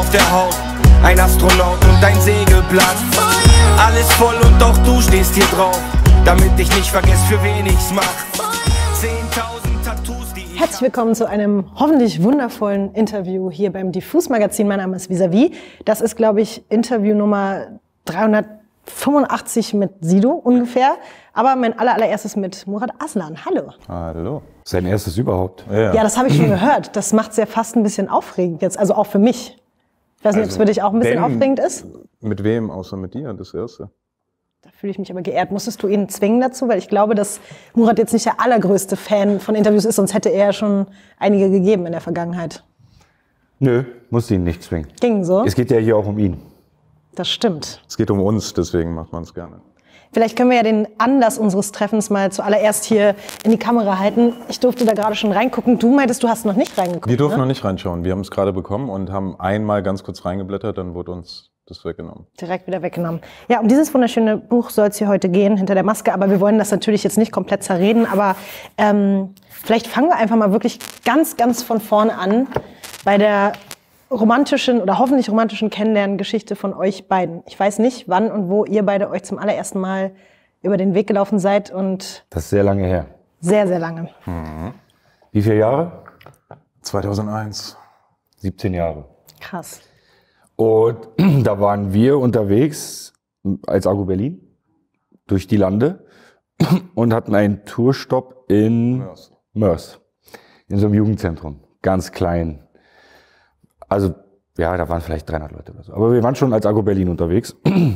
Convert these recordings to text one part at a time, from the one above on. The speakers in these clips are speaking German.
auf der Haut. Ein Astronaut und ein Segelblatt. Alles voll und auch du stehst hier drauf. Damit ich nicht vergesse, für wen ich's mach. 10.000 Tattoos, die ich... Herzlich willkommen zu einem hoffentlich wundervollen Interview hier beim Diffus-Magazin. Mein Name ist Vis-a-vis. Das ist, glaube ich, Interview Nummer 385 mit Sido ungefähr. Aber mein allererstes mit Murat Aslan. Hallo. Hallo. Sein erstes überhaupt. Ja, das habe ich schon gehört. Das macht es ja fast ein bisschen aufregend jetzt. Also auch für mich. Ich weiß nicht, ob es für dich auch ein bisschen aufregend ist. Mit wem, außer mit dir, das erste? Da fühle ich mich aber geehrt. Musstest du ihn zwingen dazu? Weil ich glaube, dass Murat jetzt nicht der allergrößte Fan von Interviews ist, sonst hätte er ja schon einige gegeben in der Vergangenheit. Nö, musste ihn nicht zwingen. Ging so? Es geht ja hier auch um ihn. Das stimmt. Es geht um uns, deswegen macht man es gerne. Vielleicht können wir ja den Anlass unseres Treffens mal zuallererst hier in die Kamera halten. Ich durfte da gerade schon reingucken. Du meintest, du hast noch nicht reingeguckt. Wir durften ne? noch nicht reinschauen. Wir haben es gerade bekommen und haben einmal ganz kurz reingeblättert, dann wurde uns das weggenommen. Direkt wieder weggenommen. Ja, um dieses wunderschöne Buch soll es hier heute gehen, Hinter der Maske. Aber wir wollen das natürlich jetzt nicht komplett zerreden. Aber vielleicht fangen wir einfach mal wirklich ganz, ganz von vorne an bei der romantischen oder hoffentlich romantischen Kennenlerngeschichte von euch beiden. Ich weiß nicht, wann und wo ihr beide euch zum allerersten Mal über den Weg gelaufen seid und... Das ist sehr lange her. Sehr, sehr lange. Mhm. Wie viele Jahre? 2001. 17 Jahre. Krass. Und da waren wir unterwegs als Agro Berlin durch die Lande und hatten einen Tourstopp in Mörs. In so einem Jugendzentrum. Ganz klein. Also, ja, da waren vielleicht 300 Leute oder so. Aber wir waren schon als Agro Berlin unterwegs.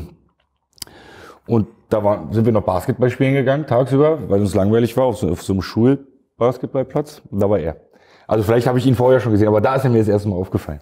Und da sind wir noch Basketball spielen gegangen, tagsüber, weil uns langweilig war, auf so einem Schulbasketballplatz. Und da war er. Also vielleicht habe ich ihn vorher schon gesehen, aber da ist er mir das erste Mal aufgefallen.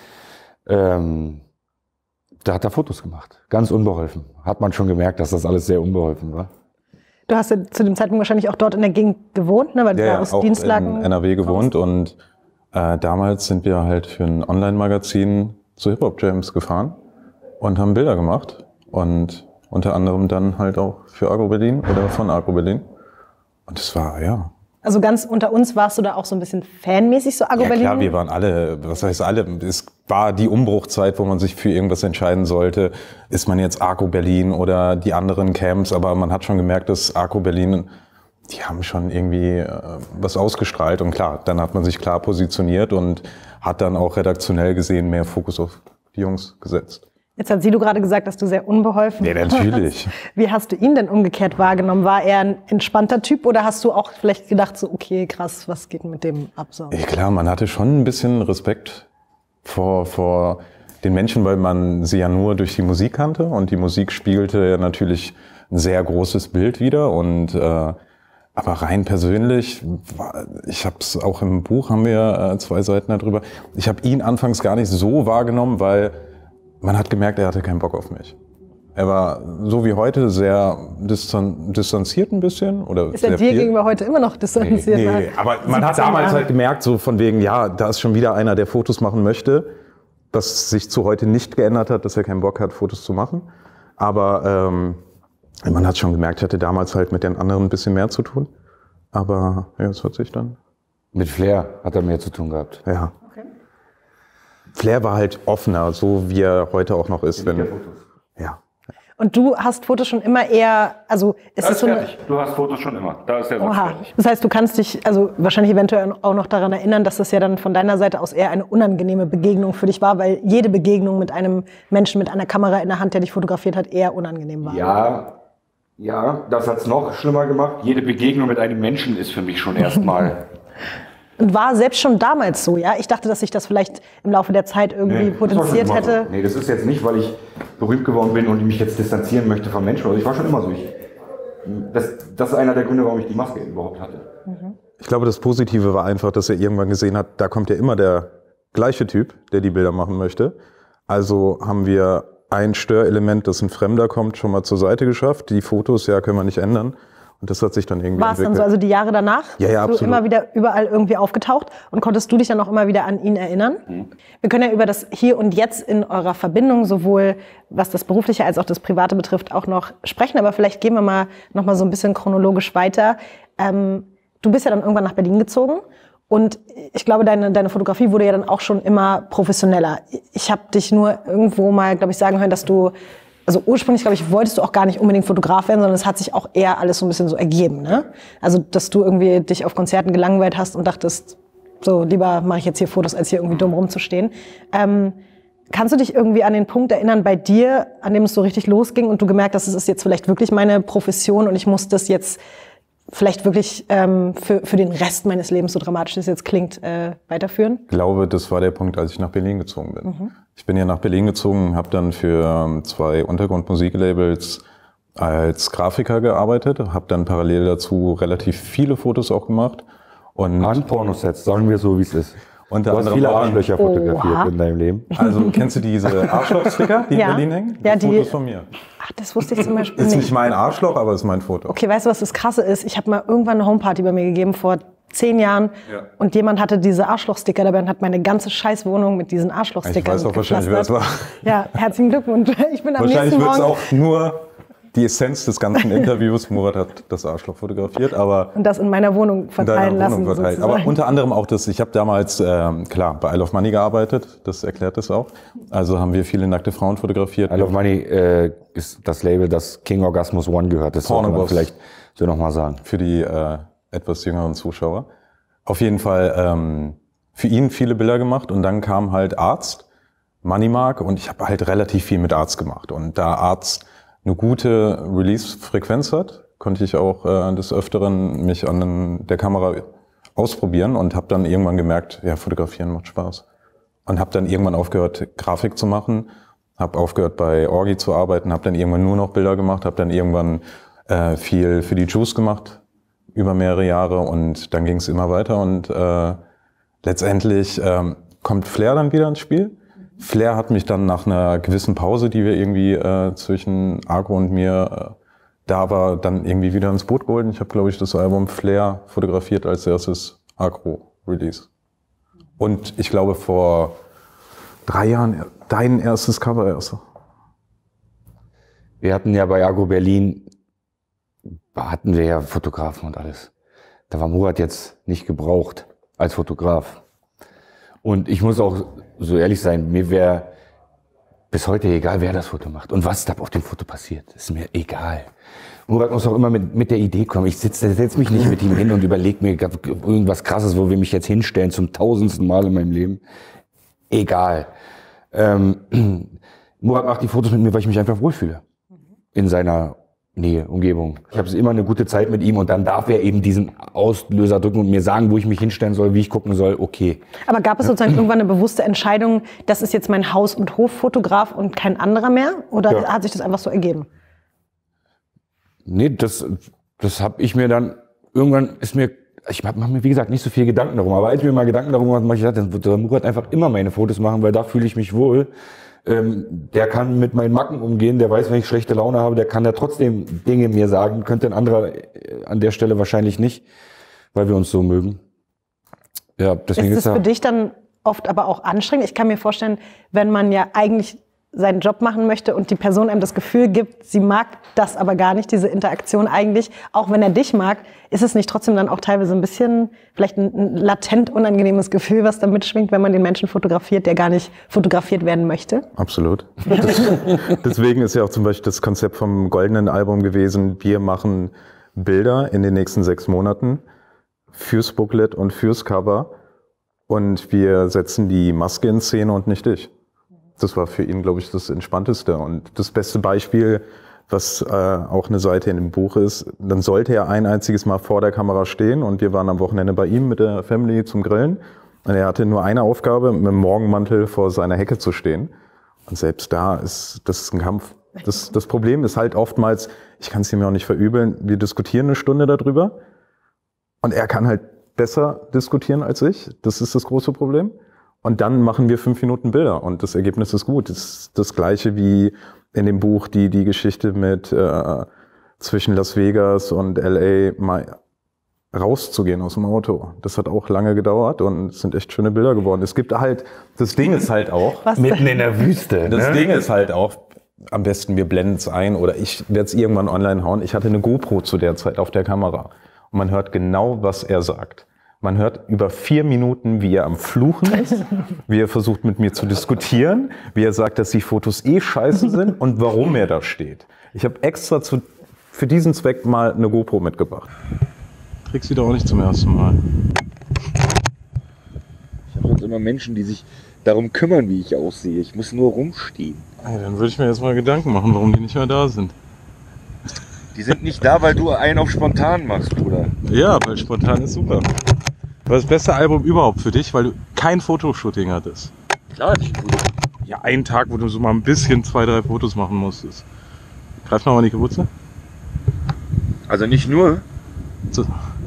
Da hat er Fotos gemacht. Ganz unbeholfen. Hat man schon gemerkt, dass das alles sehr unbeholfen war. Du hast ja zu dem Zeitpunkt wahrscheinlich auch dort in der Gegend gewohnt, ne? Weil du Ja, aus auch Dienstlagen in NRW gewohnt und damals sind wir halt für ein Online-Magazin zu Hip-Hop-Jams gefahren und haben Bilder gemacht und unter anderem dann halt auch für Agro Berlin oder von Agro Berlin. Und es war, ja. Also ganz unter uns warst du da auch so ein bisschen fanmäßig, so Agro Ja Berlin? klar, wir waren alle, was heißt alle, es war die Umbruchzeit, wo man sich für irgendwas entscheiden sollte. Ist man jetzt Agro Berlin oder die anderen Camps, aber man hat schon gemerkt, dass Agro Berlin, die haben schon irgendwie was ausgestrahlt und klar, dann hat man sich klar positioniert und hat dann auch redaktionell gesehen mehr Fokus auf die Jungs gesetzt. Jetzt hat Sido gerade gesagt, dass du sehr unbeholfen Ja, natürlich. warst. Wie hast du ihn denn umgekehrt wahrgenommen? War er ein entspannter Typ oder hast du auch vielleicht gedacht, so okay, krass, was geht mit dem ab? So? Ja klar, man hatte schon ein bisschen Respekt vor den Menschen, weil man sie ja nur durch die Musik kannte und die Musik spiegelte ja natürlich ein sehr großes Bild wider und aber rein persönlich, ich habe es auch im Buch, haben wir 2 Seiten darüber, ich habe ihn anfangs gar nicht so wahrgenommen, weil man hat gemerkt, er hatte keinen Bock auf mich. Er war so wie heute sehr distanziert ein bisschen. Oder ist er dir gegenüber heute immer noch distanziert? Nee, aber man hat damals halt gemerkt, so von wegen, ja, da ist schon wieder einer, der Fotos machen möchte, was sich zu heute nicht geändert hat, dass er keinen Bock hat, Fotos zu machen. Aber man hat schon gemerkt, ich hatte damals halt mit den anderen ein bisschen mehr zu tun. Aber ja, es hat sich dann... Mit Flair hat er mehr zu tun gehabt. Ja. Okay. Flair war halt offener, so wie er heute auch noch ist. Ja. Und du hast Fotos schon immer eher, also ist es so eine... Du hast Fotos schon immer. Da ist der Satz fertig. Das heißt, du kannst dich, also wahrscheinlich eventuell auch noch daran erinnern, dass das ja dann von deiner Seite aus eher eine unangenehme Begegnung für dich war, weil jede Begegnung mit einem Menschen mit einer Kamera in der Hand, der dich fotografiert hat, eher unangenehm war. Ja, das hat's noch schlimmer gemacht. Jede Begegnung mit einem Menschen ist für mich schon erstmal... Und war selbst schon damals so, ja? Ich dachte, dass sich das vielleicht im Laufe der Zeit irgendwie potenziert hätte. So. Nee, das ist jetzt nicht, weil ich berühmt geworden bin und mich jetzt distanzieren möchte von Menschen. Also ich war schon immer so. Das ist einer der Gründe, warum ich die Maske überhaupt hatte. Ich glaube, das Positive war einfach, dass er irgendwann gesehen hat, da kommt ja immer der gleiche Typ, der die Bilder machen möchte. Also haben wir ein Störelement, dass ein Fremder kommt, schon mal zur Seite geschafft. Die Fotos, ja, können wir nicht ändern. Und das hat sich dann irgendwie entwickelt. War es dann so, also die Jahre danach? Ja, ja, bist du immer wieder überall irgendwie aufgetaucht und konntest du dich dann auch immer wieder an ihn erinnern? Wir können ja über das Hier und Jetzt in eurer Verbindung, sowohl was das Berufliche als auch das Private betrifft, auch noch sprechen. Aber vielleicht gehen wir mal noch mal so ein bisschen chronologisch weiter. Du bist ja dann irgendwann nach Berlin gezogen Und ich glaube, deine Fotografie wurde ja dann auch schon immer professioneller. Ich habe dich nur irgendwo mal, glaube ich, sagen hören, dass du, also ursprünglich, glaube ich, wolltest du auch gar nicht unbedingt Fotograf werden, sondern es hat sich auch eher alles so ein bisschen so ergeben, ne? Also, dass du irgendwie dich auf Konzerten gelangweilt hast und dachtest, so, lieber mache ich jetzt hier Fotos, als hier irgendwie dumm rumzustehen. Kannst du dich irgendwie an den Punkt erinnern bei dir, an dem es so richtig losging und du gemerkt hast, es ist jetzt vielleicht wirklich meine Profession und ich muss das jetzt vielleicht wirklich für den Rest meines Lebens, so dramatisch es jetzt klingt, weiterführen? Ich glaube, das war der Punkt, als ich nach Berlin gezogen bin. Ich bin ja nach Berlin gezogen, habe dann für 2 Untergrundmusiklabels als Grafiker gearbeitet, habe dann parallel dazu relativ viele Fotos auch gemacht. Und an Pornosets, sagen wir so, wie es ist. Und du hast viele Arschlöcher fotografiert in deinem Leben. Also kennst du diese Arschloch-Sticker, die in Berlin hängen? Ja, die Fotos von mir. Ach, das wusste ich zum Beispiel Ist nicht mein Arschloch, aber ist mein Foto. Okay, weißt du, was das Krasse ist? Ich habe mal irgendwann eine Homeparty bei mir gegeben vor 10 Jahren und jemand hatte diese Arschloch-Sticker dabei und hat meine ganze Scheißwohnung mit diesen Arschloch-Stickern Ich weiß auch wahrscheinlich, wer es war. Ja, herzlichen Glückwunsch. Ich bin am wahrscheinlich nächsten wird es Morgen... auch nur die Essenz des ganzen Interviews. Murat hat das Arschloch fotografiert, aber... Und das in meiner Wohnung verteilen lassen. Aber unter anderem auch das, ich habe damals, klar, bei Isle of Money gearbeitet, das erklärt das auch. Also haben wir viele nackte Frauen fotografiert. Isle of Money ist das Label, das King Orgasmus One gehört. Das sollte man vielleicht so nochmal sagen. Für die etwas jüngeren Zuschauer. Auf jeden Fall für ihn viele Bilder gemacht und dann kam halt Arzt, Moneymark und ich habe halt relativ viel mit Arzt gemacht. Und da Arzt eine gute Release-Frequenz hat, konnte ich auch des Öfteren mich an der Kamera ausprobieren und habe dann irgendwann gemerkt, ja, fotografieren macht Spaß. Und habe dann irgendwann aufgehört, Grafik zu machen, habe aufgehört, bei Orgi zu arbeiten, habe dann irgendwann nur noch Bilder gemacht, habe dann irgendwann viel für die Juice gemacht, über mehrere Jahre und dann ging es immer weiter und letztendlich kommt Flair dann wieder ins Spiel. Flair hat mich dann nach einer gewissen Pause, die wir irgendwie zwischen Agro und mir da war, dann irgendwie wieder ins Boot geholt. Ich habe, glaube ich, das Album Flair fotografiert als erstes Agro-Release. Und ich glaube vor 3 Jahren dein erstes Cover erst. Wir hatten ja bei Agro Berlin, hatten wir ja Fotografen und alles. Da war Murat jetzt nicht gebraucht als Fotograf. Und ich muss auch so ehrlich sein, mir wäre bis heute egal, wer das Foto macht und was da auf dem Foto passiert. Ist mir egal. Murat muss auch immer mit der Idee kommen. Ich setz mich nicht mit ihm hin und überlege mir irgendwas Krasses, wo wir mich jetzt hinstellen zum 1000. Mal in meinem Leben. Egal. Murat macht die Fotos mit mir, weil ich mich einfach wohlfühle. In seiner Nähe, Umgebung. Ich habe immer eine gute Zeit mit ihm und dann darf er eben diesen Auslöser drücken und mir sagen, wo ich mich hinstellen soll, wie ich gucken soll, okay. Aber gab es sozusagen irgendwann eine bewusste Entscheidung, das ist jetzt mein Haus- und Hoffotograf und kein anderer mehr? Oder hat sich das einfach so ergeben? Nee, das habe ich mir dann, irgendwann ist mir, ich mache mir wie gesagt nicht so viel Gedanken darum, aber als ich mir mal Gedanken darum gemacht habe, dann wird der Murat einfach immer meine Fotos machen, weil da fühle ich mich wohl. Der kann mit meinen Macken umgehen, der weiß, wenn ich schlechte Laune habe, der kann ja trotzdem Dinge mir sagen, könnte ein anderer an der Stelle wahrscheinlich nicht, weil wir uns so mögen. Ja, deswegen ist es für dich dann oft aber auch anstrengend? Ich kann mir vorstellen, wenn man ja eigentlich seinen Job machen möchte und die Person einem das Gefühl gibt, sie mag das aber gar nicht, diese Interaktion eigentlich, auch wenn er dich mag, ist es nicht trotzdem dann auch teilweise ein bisschen vielleicht ein latent unangenehmes Gefühl, was da mitschwingt, wenn man den Menschen fotografiert, der gar nicht fotografiert werden möchte? Absolut. Deswegen ist ja auch zum Beispiel das Konzept vom goldenen Album gewesen, wir machen Bilder in den nächsten 6 Monaten fürs Booklet und fürs Cover und wir setzen die Maske in Szene und nicht dich. Das war für ihn, glaube ich, das Entspannteste. Und das beste Beispiel, was auch eine Seite in dem Buch ist, dann sollte er ein einziges Mal vor der Kamera stehen und wir waren am Wochenende bei ihm mit der Family zum Grillen. Und er hatte nur eine Aufgabe, mit dem Morgenmantel vor seiner Hecke zu stehen. Und selbst da ist das ein Kampf. Das Problem ist halt oftmals, ich kann es ihm auch nicht verübeln, wir diskutieren eine Stunde darüber und er kann halt besser diskutieren als ich. Das ist das große Problem. Und dann machen wir 5 Minuten Bilder und das Ergebnis ist gut. Das ist das Gleiche wie in dem Buch die Geschichte mit zwischen Las Vegas und LA mal rauszugehen aus dem Auto. Das hat auch lange gedauert und es sind echt schöne Bilder geworden. Es gibt halt, das Ding ist halt auch... Mitten in der Wüste. Das Ding ist halt auch, am besten wir blenden es ein oder ich werde es irgendwann online hauen. Ich hatte eine GoPro zu der Zeit auf der Kamera und man hört genau, was er sagt. Man hört über 4 Minuten, wie er am Fluchen ist, wie er versucht mit mir zu diskutieren, wie er sagt, dass die Fotos scheiße sind und warum er da steht. Ich habe extra für diesen Zweck mal eine GoPro mitgebracht. Kriegst du doch auch nicht zum ersten Mal. Ich habe sonst immer Menschen, die sich darum kümmern, wie ich aussehe. Ich muss nur rumstehen. Ja, dann würde ich mir jetzt mal Gedanken machen, warum die nicht mehr da sind. Die sind nicht da, weil du einen auf spontan machst, Bruder. Ja, weil spontan ist super. Das ist das beste Album überhaupt für dich, weil du kein Fotoshooting hattest. Klar, nicht gut. Ja, einen Tag, wo du so mal ein bisschen 2, 3 Fotos machen musstest. Greif noch mal in die Gewürze. Also nicht nur. So.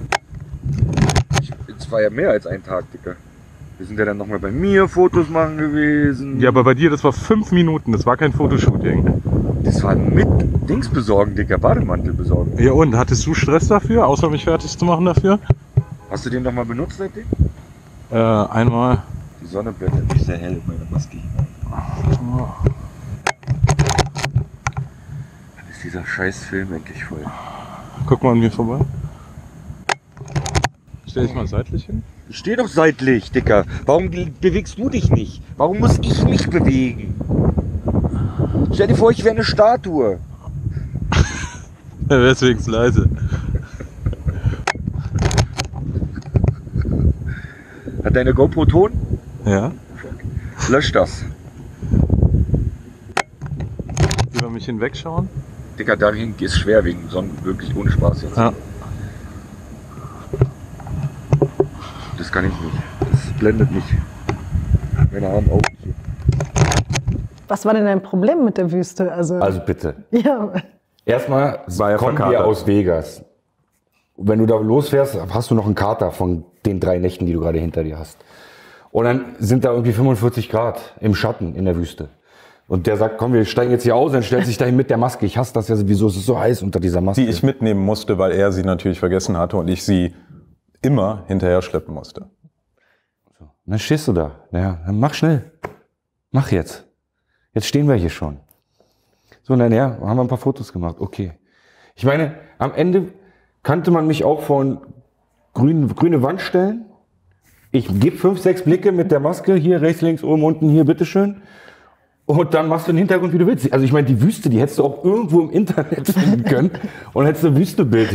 Es war ja mehr als ein Tag, Dicker. Wir sind ja dann nochmal bei mir Fotos machen gewesen. Ja, aber bei dir, das war 5 Minuten, das war kein Fotoshooting. Das war mit Dings besorgen, Dicker, Bademantel besorgen. Ja und, hattest du Stress dafür, außer mich fertig zu machen dafür? Hast du den nochmal benutzt seitdem? Einmal. Die Sonne blendet mich sehr hell in meiner Maske. Dann ist dieser scheiß Film endlich voll. Guck mal an mir vorbei. Stell dich mal seitlich hin. Ich stehe doch seitlich, Dicker. Warum bewegst du dich nicht? Warum muss ich mich bewegen? Stell dir vor, ich wäre eine Statue. Ja, wär's wenigstens leise. Hat deine GoPro Ton? Ja. Lösch das. Über mich hinwegschauen? Dicker, dahin ist schwer wegen Sonnen, wirklich ohne Spaß jetzt. Ja. Das kann ich nicht. Das blendet mich. Meine Arme auch nicht. Was war denn dein Problem mit der Wüste? Also bitte. ja. Erstmal kommen wir aus Vegas. Wenn du da losfährst, hast du noch einen Kater von den 3 Nächten, die du gerade hinter dir hast. Und dann sind da irgendwie 45 Grad im Schatten in der Wüste. Und der sagt, komm, wir steigen jetzt hier aus, dann stellt sich dahin mit der Maske. Ich hasse das ja sowieso, es ist so heiß unter dieser Maske. Die ich mitnehmen musste, weil er sie natürlich vergessen hatte und ich sie immer hinterher schleppen musste. So. Und dann stehst du da. Naja, dann mach schnell. Mach jetzt. Jetzt stehen wir hier schon. So, und dann ja, haben wir ein paar Fotos gemacht. Okay. Ich meine, am Ende kannte man mich auch von grüne Wand stellen. Ich gebe 5, 6 Blicke mit der Maske. Hier, rechts, links, oben, unten, hier, bitteschön. Und dann machst du den Hintergrund, wie du willst. Also ich meine, die Wüste, die hättest du auch irgendwo im Internet finden können. Und hättest du ein Wüstebild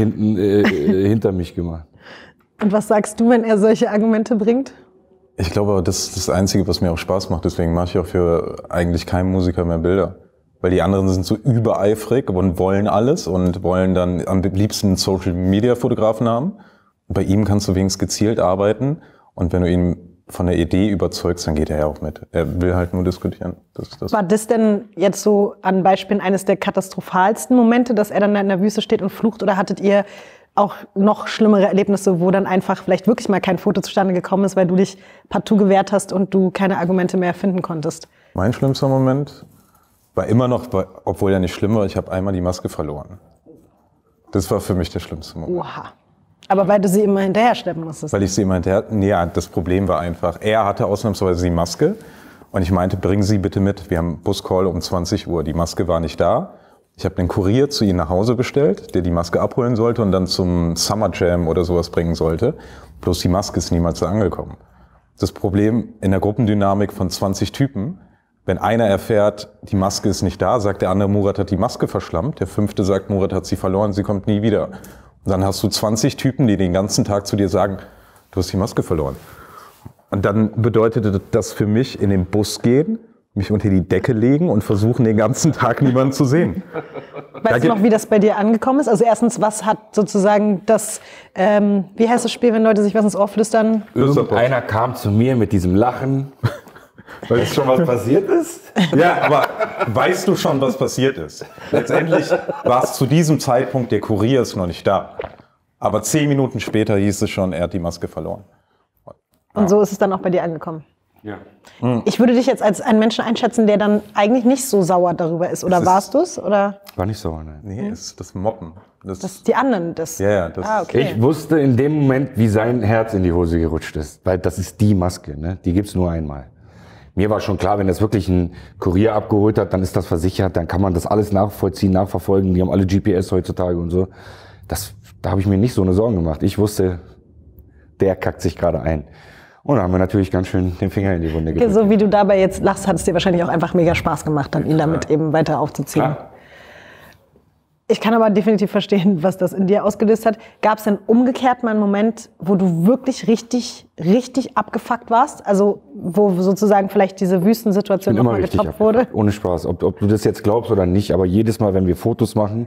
hinter mich gemacht. Und was sagst du, wenn er solche Argumente bringt? Ich glaube, das ist das Einzige, was mir auch Spaß macht. Deswegen mache ich auch für eigentlich keinen Musiker mehr Bilder. Weil die anderen sind so übereifrig und wollen alles und wollen dann am liebsten einen Social-Media-Fotografen haben. Und bei ihm kannst du wenigstens gezielt arbeiten. Und wenn du ihn von der Idee überzeugst, dann geht er ja auch mit. Er will halt nur diskutieren. War das denn jetzt so an Beispielen eines der katastrophalsten Momente, dass er dann in der Wüste steht und flucht? Oder hattet ihr auch noch schlimmere Erlebnisse, wo dann einfach vielleicht wirklich mal kein Foto zustande gekommen ist, weil du dich partout gewehrt hast und du keine Argumente mehr finden konntest? Mein schlimmster Moment war immer noch, obwohl er nicht schlimm war, ich habe einmal die Maske verloren. Das war für mich der schlimmste Moment. Oha. Aber weil du sie immer hinterher schleppen musstest? Weil ich sie immer hinterher... Nee, das Problem war einfach, er hatte ausnahmsweise die Maske und ich meinte, bringen Sie bitte mit. Wir haben Buscall um 20 Uhr. Die Maske war nicht da. Ich habe den Kurier zu ihm nach Hause bestellt, der die Maske abholen sollte und dann zum Summer Jam oder sowas bringen sollte. Bloß die Maske ist niemals angekommen. Das Problem in der Gruppendynamik von 20 Typen, wenn einer erfährt, die Maske ist nicht da, sagt der andere, Murat hat die Maske verschlammt. Der 5. sagt, Murat hat sie verloren, sie kommt nie wieder. Und dann hast du 20 Typen, die den ganzen Tag zu dir sagen, du hast die Maske verloren. Und dann bedeutete das für mich, in den Bus gehen, mich unter die Decke legen und versuchen, den ganzen Tag niemanden zu sehen. Weißt du noch, wie das bei dir angekommen ist? Also erstens, was hat sozusagen das, wie heißt das Spiel, wenn Leute sich was ins Ohr flüstern? Irgendeiner kam zu mir mit diesem Lachen. Weißt du schon, was passiert ist? Ja, aber weißt du schon, was passiert ist? Letztendlich war es zu diesem Zeitpunkt, der Kurier ist noch nicht da. Aber 10 Minuten später hieß es schon, er hat die Maske verloren. Und so ist es dann auch bei dir angekommen. Ja. Ich würde dich jetzt als einen Menschen einschätzen, der dann eigentlich nicht so sauer darüber ist. Oder warst du es? Oder? War nicht sauer, ne? Nee, es ist das Mobben. Das die anderen, das. Ja, das. Okay. Ich wusste in dem Moment, wie sein Herz in die Hose gerutscht ist. Weil das ist die Maske, ne? Die gibt's nur einmal. Mir war schon klar, wenn das wirklich ein Kurier abgeholt hat, dann ist das versichert, dann kann man das alles nachvollziehen, nachverfolgen. Die haben alle GPS heutzutage und so. Da habe ich mir nicht so eine Sorgen gemacht. Ich wusste, der kackt sich gerade ein. Und da haben wir natürlich ganz schön den Finger in die Wunde gedrückt. So wie du dabei jetzt lachst, hat es dir wahrscheinlich auch einfach mega Spaß gemacht, dann ihn damit eben weiter aufzuziehen. Klar. Ich kann aber definitiv verstehen, was das in dir ausgelöst hat. Gab es denn umgekehrt mal einen Moment, wo du wirklich richtig abgefuckt warst? Also wo sozusagen vielleicht diese Wüstensituation nochmal getoppt wurde? Ohne Spaß. Ob du das jetzt glaubst oder nicht, aber jedes Mal, wenn wir Fotos machen,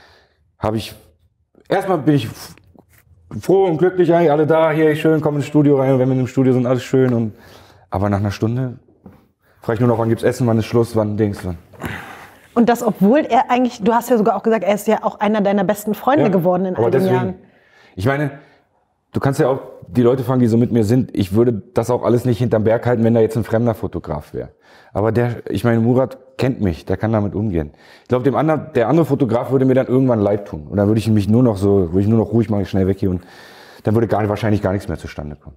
erstmal bin ich froh und glücklich, hey, alle da, hier schön, komm ins Studio rein. Und wenn wir im Studio sind, alles schön. Aber nach einer Stunde frage ich nur noch, wann gibt's Essen, wann ist Schluss, wann Dings. Und das, obwohl er eigentlich, du hast ja sogar auch gesagt, er ist ja auch einer deiner besten Freunde geworden in all den Jahren. Ich meine, du kannst ja auch die Leute fragen, die so mit mir sind, ich würde das auch alles nicht hinterm Berg halten, wenn da jetzt ein fremder Fotograf wäre. Aber ich meine, Murat kennt mich, der kann damit umgehen. Ich glaube, der andere Fotograf würde mir dann irgendwann leid tun. Und dann würde ich nur noch ruhig machen, schnell weg hier und dann würde wahrscheinlich gar nichts mehr zustande kommen.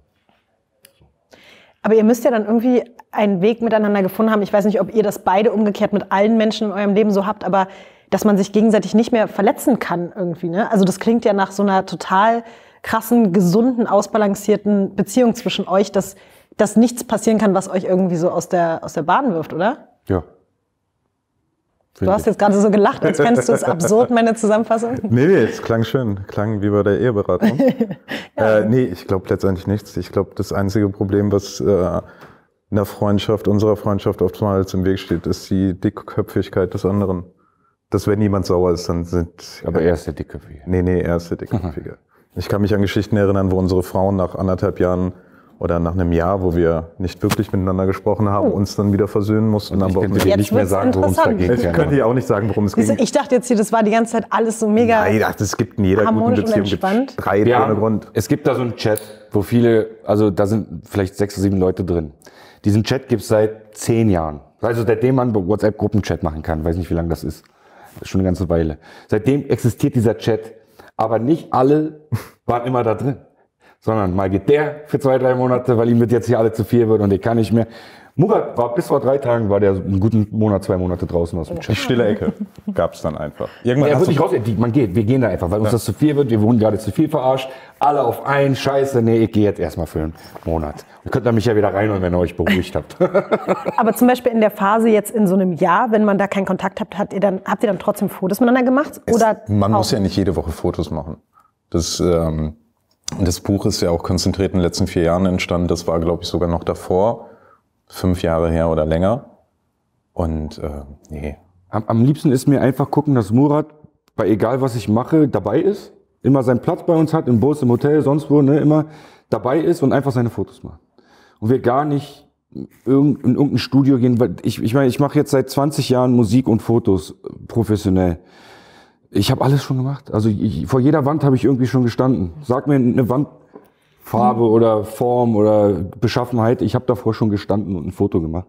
Aber ihr müsst ja dann irgendwie einen Weg miteinander gefunden haben. Ich weiß nicht, ob ihr das beide umgekehrt mit allen Menschen in eurem Leben so habt, aber dass man sich gegenseitig nicht mehr verletzen kann irgendwie, ne? Also das klingt ja nach so einer total krassen, gesunden, ausbalancierten Beziehung zwischen euch, dass nichts passieren kann, was euch irgendwie so aus der Bahn wirft, oder? Ja. Du hast jetzt gerade so gelacht, als fändest du es absurd, meine Zusammenfassung. Nee, es klang schön. Klang wie bei der Eheberatung. Nee, ich glaube letztendlich nichts. Ich glaube, das einzige Problem, was unserer Freundschaft oftmals im Weg steht, ist die Dickköpfigkeit des anderen. Dass wenn niemand sauer ist, dann sind... Aber er ist der Dickköpfige. Nee, er ist der Dickköpfige. Ich kann mich an Geschichten erinnern, wo unsere Frauen nach 1,5 Jahren oder nach einem Jahr, wo wir nicht wirklich miteinander gesprochen haben, uns dann wieder versöhnen mussten. Ich könnte dir nicht mehr sagen, worum es da ging. Ich könnte dir auch nicht sagen, worum es ging. Ich dachte jetzt hier, das war die ganze Zeit alles so mega es gibt in jeder guten Beziehung Streit ohne Grund. Es gibt da so einen Chat, wo viele, also da sind vielleicht 6 oder 7 Leute drin. Diesen Chat gibt es seit 10 Jahren. Also seitdem man WhatsApp-Gruppenchat machen kann. Weiß nicht, wie lange das ist. Das ist schon eine ganze Weile. Seitdem existiert dieser Chat. Aber nicht alle waren immer da drin. Sondern mal geht der für 2, 3 Monate, weil ihm wird jetzt hier alle zu viel wird und der kann nicht mehr. Murat war bis vor 3 Tagen, war der einen guten Monat, 2 Monate draußen aus dem Chat. Die stille Ecke gab's dann einfach. Irgendwann er wird nicht raus, wir gehen da einfach, weil uns das zu viel wird, wir wurden gerade zu viel verarscht. Alle auf einen, scheiße, nee, ich gehe jetzt erstmal für einen Monat. Ihr könnt da mich ja wieder reinholen, wenn ihr euch beruhigt habt. Aber zum Beispiel in der Phase jetzt in so einem Jahr, wenn man da keinen Kontakt habt, habt ihr dann trotzdem Fotos miteinander gemacht? Man muss ja nicht jede Woche Fotos machen. Das Buch ist ja auch konzentriert in den letzten 4 Jahren entstanden. Das war, glaube ich, sogar noch davor. 5 Jahre her oder länger. Und nee. Am liebsten ist mir einfach gucken, dass Murat bei egal was ich mache dabei ist. Immer seinen Platz bei uns hat, im Bus, im Hotel, sonst wo, ne, immer dabei ist und einfach seine Fotos macht. Und wir gar nicht in irgendein Studio gehen. Weil ich meine, ich mache jetzt seit 20 Jahren Musik und Fotos professionell. Ich habe alles schon gemacht. Also vor jeder Wand habe ich irgendwie schon gestanden. Sag mir eine Wandfarbe oder Form oder Beschaffenheit. Ich habe davor schon gestanden und ein Foto gemacht.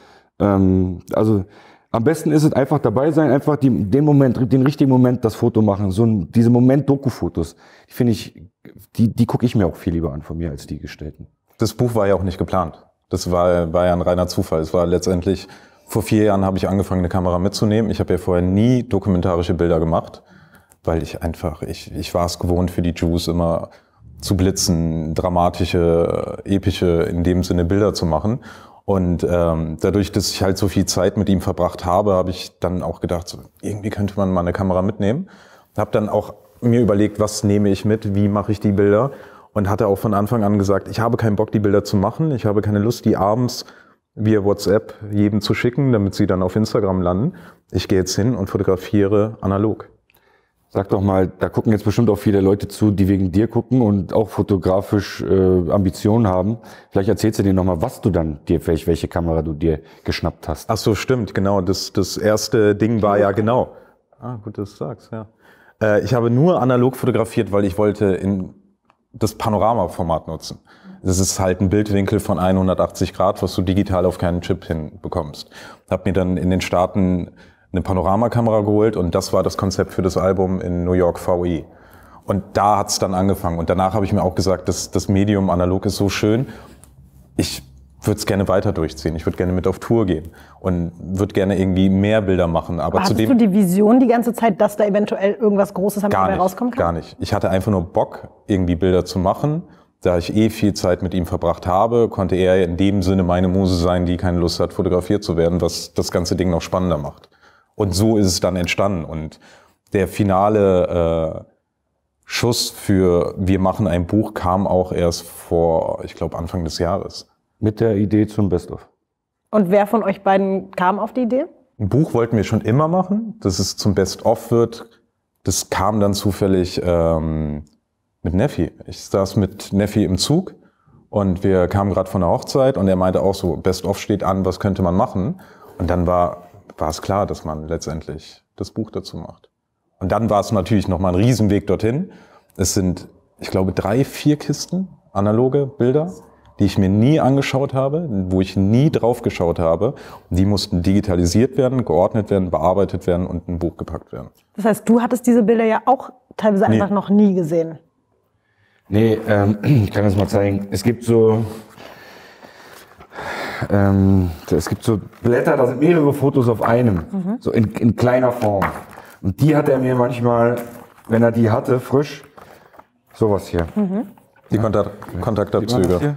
Also am besten ist es einfach dabei sein, einfach den richtigen Moment das Foto machen. Diese Moment-Doku-Fotos, die gucke ich mir auch viel lieber an von mir als die gestellten. Das Buch war ja auch nicht geplant. Das war ja ein reiner Zufall. Es war letztendlich... Vor 4 Jahren habe ich angefangen, eine Kamera mitzunehmen. Ich habe ja vorher nie dokumentarische Bilder gemacht, weil ich war es gewohnt, für die Juice immer zu blitzen, dramatische, epische, in dem Sinne Bilder zu machen. Und dadurch, dass ich halt so viel Zeit mit ihm verbracht habe ich dann auch gedacht, so, irgendwie könnte man mal eine Kamera mitnehmen. Habe dann auch mir überlegt, was nehme ich mit, wie mache ich die Bilder. Und hatte auch von Anfang an gesagt, ich habe keinen Bock, die Bilder zu machen. Ich habe keine Lust, die abends via WhatsApp jedem zu schicken, damit sie dann auf Instagram landen. Ich gehe jetzt hin und fotografiere analog. Sag doch mal, da gucken jetzt bestimmt auch viele Leute zu, die wegen dir gucken und auch fotografisch Ambitionen haben. Vielleicht erzählst du denen nochmal, was du dann welche Kamera du dir geschnappt hast. Ach so, stimmt, genau. Das erste Ding war ja genau. Gut, dass du sagst, ja. Ich habe nur analog fotografiert, weil ich wollte in das Panoramaformat nutzen. Das ist halt ein Bildwinkel von 180 Grad, was du digital auf keinen Chip hinbekommst. Hab mir dann in den Staaten eine Panoramakamera geholt und das war das Konzept für das Album in New York VI. Und da hat's dann angefangen. Und danach habe ich mir auch gesagt, das Medium analog ist so schön. Ich würde es gerne weiter durchziehen. Ich würde gerne mit auf Tour gehen und würde gerne irgendwie mehr Bilder machen. Aber hattest du die Vision die ganze Zeit, dass da eventuell irgendwas Großes dabei rauskommen kann? Gar nicht. Ich hatte einfach nur Bock, irgendwie Bilder zu machen. da ich viel Zeit mit ihm verbracht habe, konnte er in dem Sinne meine Muse sein, die keine Lust hat, fotografiert zu werden, was das ganze Ding noch spannender macht. Und so ist es dann entstanden. Und der finale Schuss für wir machen ein Buch kam auch erst vor, ich glaube, Anfang des Jahres. Mit der Idee zum Best-of. Und wer von euch beiden kam auf die Idee? Ein Buch wollten wir schon immer machen, dass es zum Best-of wird. Das kam dann zufällig mit Neffi. Ich saß mit Neffi im Zug und wir kamen gerade von der Hochzeit und er meinte auch so, Best-of steht an, was könnte man machen? Und dann war es klar, dass man letztendlich das Buch dazu macht. Und dann war es natürlich nochmal ein Riesenweg dorthin. Es sind, ich glaube, 3, 4 Kisten analoge Bilder, die ich mir nie angeschaut habe, wo ich nie drauf geschaut habe. Und die mussten digitalisiert werden, geordnet werden, bearbeitet werden und in ein Buch gepackt werden. Das heißt, du hattest diese Bilder ja auch teilweise einfach noch nie gesehen. Nee, ich kann das mal zeigen. Es gibt so Blätter, da sind mehrere Fotos auf einem, so in kleiner Form. Und die hat er mir manchmal, wenn er die hatte, frisch, sowas hier. Die Kontaktabzüge.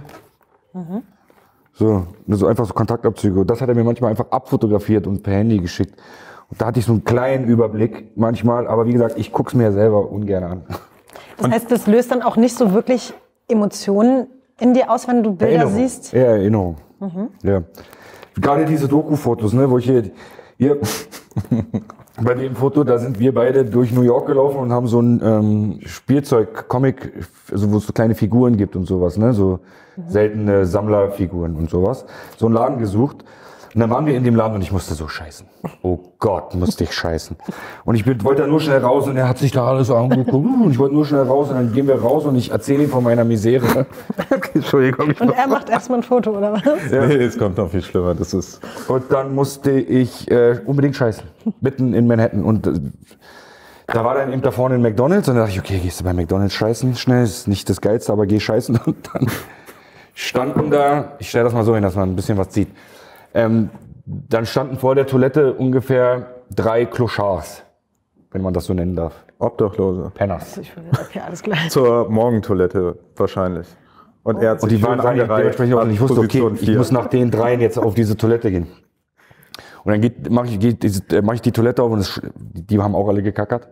So einfach so Kontaktabzüge. Und das hat er mir manchmal einfach abfotografiert und per Handy geschickt. Und da hatte ich so einen kleinen Überblick manchmal, aber wie gesagt, ich gucke es mir ja selber ungern an. Das heißt, das löst dann auch nicht so wirklich Emotionen in dir aus, wenn du Bilder siehst? Ja, Erinnerung. Ja. Gerade diese Doku-Fotos, ne, wo ich hier bei dem Foto, da sind wir beide durch New York gelaufen und haben so ein Spielzeug-Comic, also wo es so kleine Figuren gibt und sowas, ne, so seltene Sammlerfiguren und sowas. So einen Laden gesucht. Und dann waren wir in dem Laden und ich musste so scheißen. Oh Gott, musste ich scheißen. Und ich wollte da nur schnell raus und er hat sich da alles angeguckt und ich wollte nur schnell raus und dann gehen wir raus und ich erzähle ihm von meiner Misere. Entschuldigung. Und er macht erstmal ein Foto, oder was? Ja. Nee, es kommt noch viel schlimmer. Das ist und dann musste ich unbedingt scheißen. Mitten in Manhattan. Und da war dann eben da vorne ein McDonald's und da dachte ich, okay, gehst du bei McDonald's scheißen schnell, ist nicht das Geilste, aber geh scheißen. Und dann standen da, ich stelle das mal so hin, dass man ein bisschen was sieht. Dann standen vor der Toilette ungefähr 3 Clochards, wenn man das so nennen darf. Obdachlose. Penners. Okay, alles klar. Zur Morgentoilette wahrscheinlich. Und er hat sich Und die waren dementsprechend auch, und ich wusste, okay, ich muss nach den 3 jetzt auf diese Toilette gehen. Und dann mache ich die Toilette auf und die haben auch alle gekackert.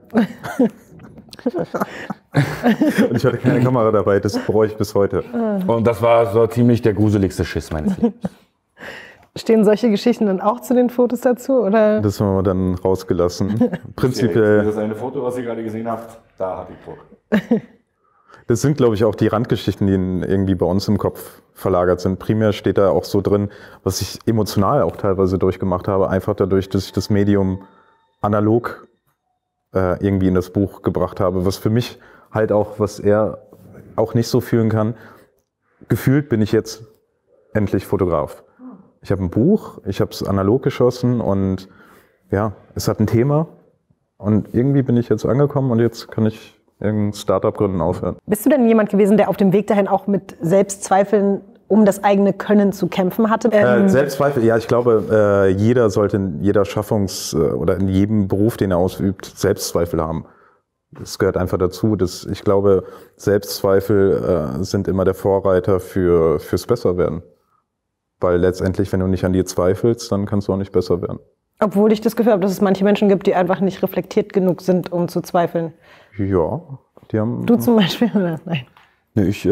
Und ich hatte keine Kamera dabei, das bereue ich bis heute. Und das war so ziemlich der gruseligste Schiss meines Lebens. Stehen solche Geschichten dann auch zu den Fotos dazu? Oder? Das haben wir dann rausgelassen. Prinzipiell. Das eine Foto, was ihr gerade gesehen habt, da hatte ich Druck. Das sind, glaube ich, auch die Randgeschichten, die irgendwie bei uns im Kopf verlagert sind. Primär steht da auch so drin, was ich emotional auch teilweise durchgemacht habe, einfach dadurch, dass ich das Medium analog irgendwie in das Buch gebracht habe, was für mich halt auch, was er auch nicht so fühlen kann. Gefühlt bin ich jetzt endlich Fotograf. Ich habe ein Buch, ich habe es analog geschossen und ja, es hat ein Thema und irgendwie bin ich jetzt angekommen und jetzt kann ich irgendein Startup gründen, aufhören. Bist du denn jemand gewesen, der auf dem Weg dahin auch mit Selbstzweifeln um das eigene Können zu kämpfen hatte? Selbstzweifel, ja, ich glaube, jeder sollte in jeder oder in jedem Beruf, den er ausübt, Selbstzweifel haben. Das gehört einfach dazu. Ich glaube, Selbstzweifel sind immer der Vorreiter fürs Besserwerden. Weil letztendlich, wenn du nicht an dir zweifelst, dann kannst du auch nicht besser werden. Obwohl ich das Gefühl habe, dass es manche Menschen gibt, die einfach nicht reflektiert genug sind, um zu zweifeln. Ja, die haben... Du zum Beispiel, oder? Nein. Nee, ich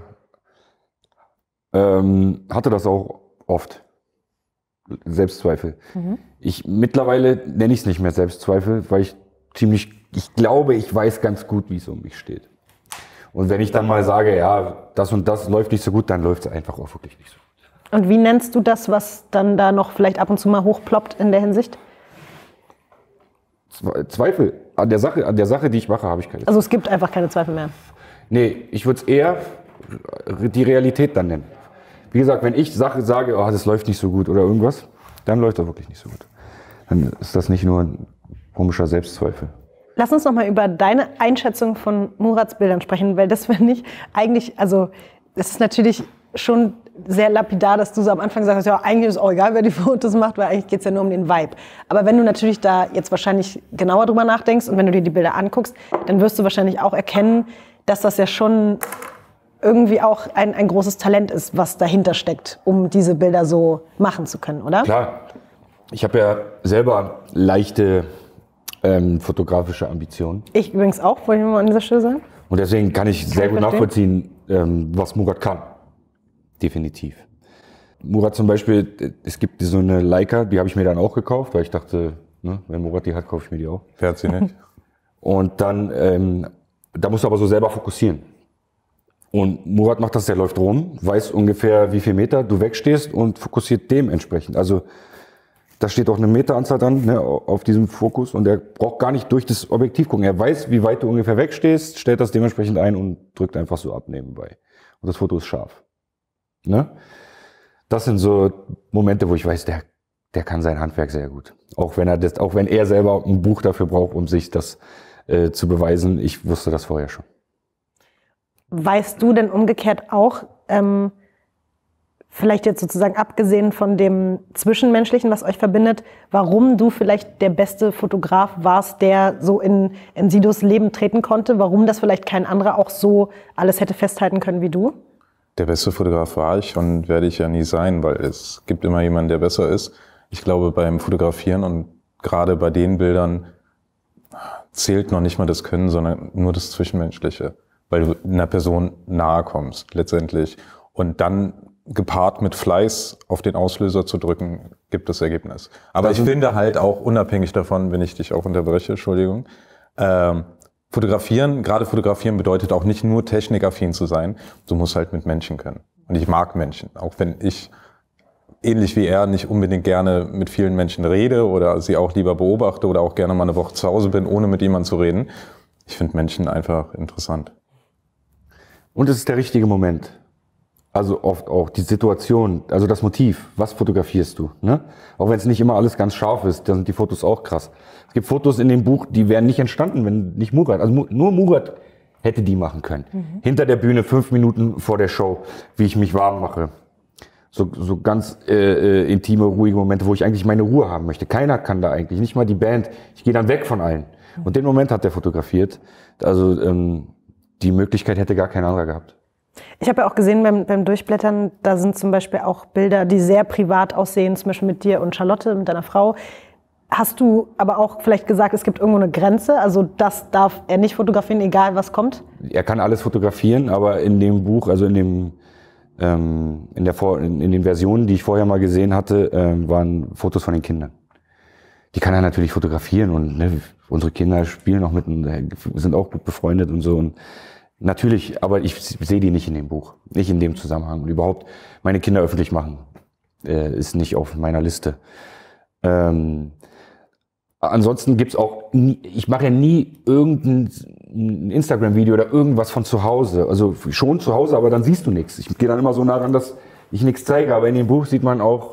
hatte das auch oft. Selbstzweifel. Mittlerweile nenne ich es nicht mehr Selbstzweifel, weil ich glaube, ich weiß ganz gut, wie es um mich steht. Und wenn ich dann mal sage, ja, das und das läuft nicht so gut, dann läuft es einfach auch wirklich nicht so gut. Und wie nennst du das, was dann da noch vielleicht ab und zu mal hochploppt in der Hinsicht? Zweifel. An der Sache, die ich mache, habe ich keine Zweifel. Also es gibt einfach keine Zweifel mehr? Nee, ich würde es eher die Realität dann nennen. Wie gesagt, wenn ich sage, oh, das läuft nicht so gut oder irgendwas, dann läuft das wirklich nicht so gut. Dann ist das nicht nur ein komischer Selbstzweifel. Lass uns noch mal über deine Einschätzung von Murats Bildern sprechen, weil das finde ich eigentlich, also es ist natürlich schon sehr lapidar, dass du so am Anfang sagst, ja, eigentlich ist es auch egal, wer die Fotos macht, weil eigentlich geht es ja nur um den Vibe. Aber wenn du natürlich da jetzt wahrscheinlich genauer drüber nachdenkst und wenn du dir die Bilder anguckst, dann wirst du wahrscheinlich auch erkennen, dass das ja schon irgendwie auch ein großes Talent ist, was dahinter steckt, um diese Bilder so machen zu können, oder? Klar. Ich habe ja selber leichte fotografische Ambitionen. Ich übrigens auch, wollte ich mal an dieser Stelle sagen. Und deswegen kann ich sehr gut nachvollziehen, was Murat kann. Definitiv. Murat zum Beispiel, es gibt so eine Leica, die habe ich mir dann auch gekauft, weil ich dachte, ne, wenn Murat die hat, kaufe ich mir die auch. Wer hat sie nicht? Und dann, da musst du aber so selber fokussieren. Und Murat macht das, der läuft rum, weiß ungefähr, wie viel Meter du wegstehst und fokussiert dementsprechend. Also da steht auch eine Meteranzahl dran, ne, auf diesem Fokus, und er braucht gar nicht durch das Objektiv gucken. Er weiß, wie weit du ungefähr wegstehst, stellt das dementsprechend ein und drückt einfach so ab nebenbei. Und das Foto ist scharf. Ne? Das sind so Momente, wo ich weiß, der kann sein Handwerk sehr gut. Auch wenn er selber ein Buch dafür braucht, um sich das zu beweisen. Ich wusste das vorher schon. Weißt du denn umgekehrt auch, vielleicht jetzt sozusagen abgesehen von dem Zwischenmenschlichen, was euch verbindet, warum du vielleicht der beste Fotograf warst, der so in Sidos Leben treten konnte? Warum das vielleicht kein anderer auch so alles hätte festhalten können wie du? Der beste Fotograf war ich und werde ich ja nie sein, weil es gibt immer jemanden, der besser ist. Ich glaube, beim Fotografieren und gerade bei den Bildern zählt noch nicht mal das Können, sondern nur das Zwischenmenschliche, weil du einer Person nahe kommst letztendlich. Und dann gepaart mit Fleiß auf den Auslöser zu drücken, gibt das Ergebnis. Aber ich finde halt auch unabhängig davon, wenn ich dich auch unterbreche, Entschuldigung, Fotografieren bedeutet auch nicht nur technikaffin zu sein, du musst halt mit Menschen können. Und ich mag Menschen, auch wenn ich ähnlich wie er nicht unbedingt gerne mit vielen Menschen rede oder sie auch lieber beobachte oder auch gerne mal eine Woche zu Hause bin, ohne mit jemandem zu reden. Ich finde Menschen einfach interessant. Und es ist der richtige Moment. Also oft auch die Situation, also das Motiv, was fotografierst du? Ne? Auch wenn es nicht immer alles ganz scharf ist, dann sind die Fotos auch krass. Es gibt Fotos in dem Buch, die wären nicht entstanden, wenn nicht Murat, also nur Murat hätte die machen können. Hinter der Bühne 5 Minuten vor der Show, wie ich mich warm mache. So ganz intime, ruhige Momente, wo ich eigentlich meine Ruhe haben möchte. Keiner kann da eigentlich, nicht mal die Band. Ich gehe dann weg von allen. Und den Moment hat er fotografiert. Also die Möglichkeit hätte gar kein anderer gehabt. Ich habe ja auch gesehen beim Durchblättern, da sind zum Beispiel auch Bilder, die sehr privat aussehen, zum Beispiel mit dir und Charlotte, mit deiner Frau. Hast du aber auch vielleicht gesagt, es gibt irgendwo eine Grenze? Also das darf er nicht fotografieren, egal was kommt? Er kann alles fotografieren, aber in dem Buch, also in den Versionen, die ich vorher mal gesehen hatte, waren Fotos von den Kindern. Die kann er natürlich fotografieren und ne, unsere Kinder spielen auch mit und sind auch gut befreundet und so. Und natürlich, aber ich sehe die nicht in dem Buch, nicht in dem Zusammenhang. Und überhaupt meine Kinder öffentlich machen, ist nicht auf meiner Liste. Ansonsten gibt's auch, ich mache ja nie irgendein Instagram-Video oder irgendwas von zu Hause. Also schon zu Hause, aber dann siehst du nichts. Ich gehe dann immer so nah ran, dass ich nichts zeige. Aber in dem Buch sieht man auch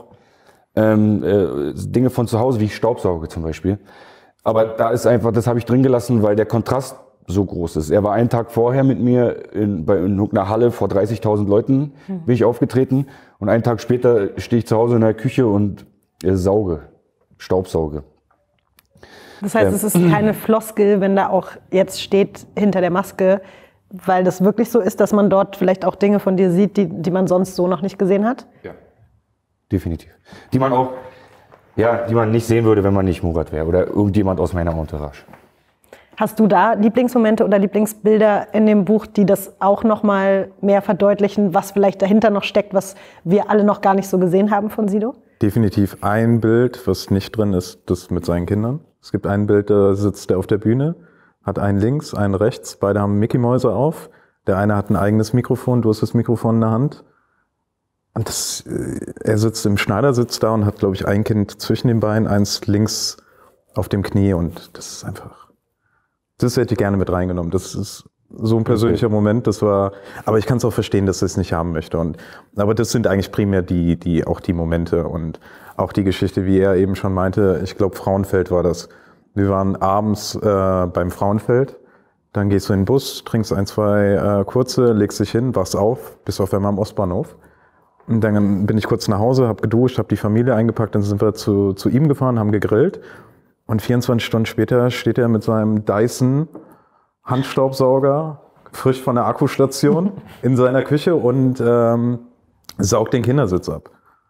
Dinge von zu Hause, wie ich Staubsauge zum Beispiel. Aber da ist einfach, das habe ich drin gelassen, weil der Kontrast so groß ist. Er war einen Tag vorher mit mir in einer Halle vor 30.000 Leuten, bin ich aufgetreten. Und einen Tag später stehe ich zu Hause in der Küche und Staubsauge. Das heißt, es ist keine Floskel, wenn da auch jetzt steht hinter der Maske, weil das wirklich so ist, dass man dort vielleicht auch Dinge von dir sieht, die man sonst so noch nicht gesehen hat? Ja, definitiv. Die man nicht sehen würde, wenn man nicht Murat wäre oder irgendjemand aus meiner Entourage. Hast du da Lieblingsmomente oder Lieblingsbilder in dem Buch, die das auch noch mal mehr verdeutlichen, was vielleicht dahinter noch steckt, was wir alle noch gar nicht so gesehen haben von Sido? Definitiv ein Bild, was nicht drin ist, das mit seinen Kindern. Es gibt ein Bild, da sitzt er auf der Bühne, hat einen links, einen rechts, beide haben Mickey-Mäuse auf. Der eine hat ein eigenes Mikrofon, du hast das Mikrofon in der Hand. Und er sitzt im Schneidersitz da und hat, glaube ich, ein Kind zwischen den Beinen, eins links auf dem Knie. Und das ist einfach, das hätte ich gerne mit reingenommen. Das ist so ein persönlicher Moment, aber ich kann es auch verstehen, dass er es nicht haben möchte. Aber das sind eigentlich primär auch die Momente und auch die Geschichte, wie er eben schon meinte, ich glaube Frauenfeld war das. Wir waren abends beim Frauenfeld, dann gehst du in den Bus, trinkst 1, 2 kurze, legst dich hin, wachst auf, bist auf einmal am Ostbahnhof. Und dann bin ich kurz nach Hause, habe geduscht, habe die Familie eingepackt, dann sind wir zu ihm gefahren, haben gegrillt. Und 24 Stunden später steht er mit seinem Dyson Handstaubsauger frisch von der Akkustation in seiner Küche und saugt den Kindersitz ab.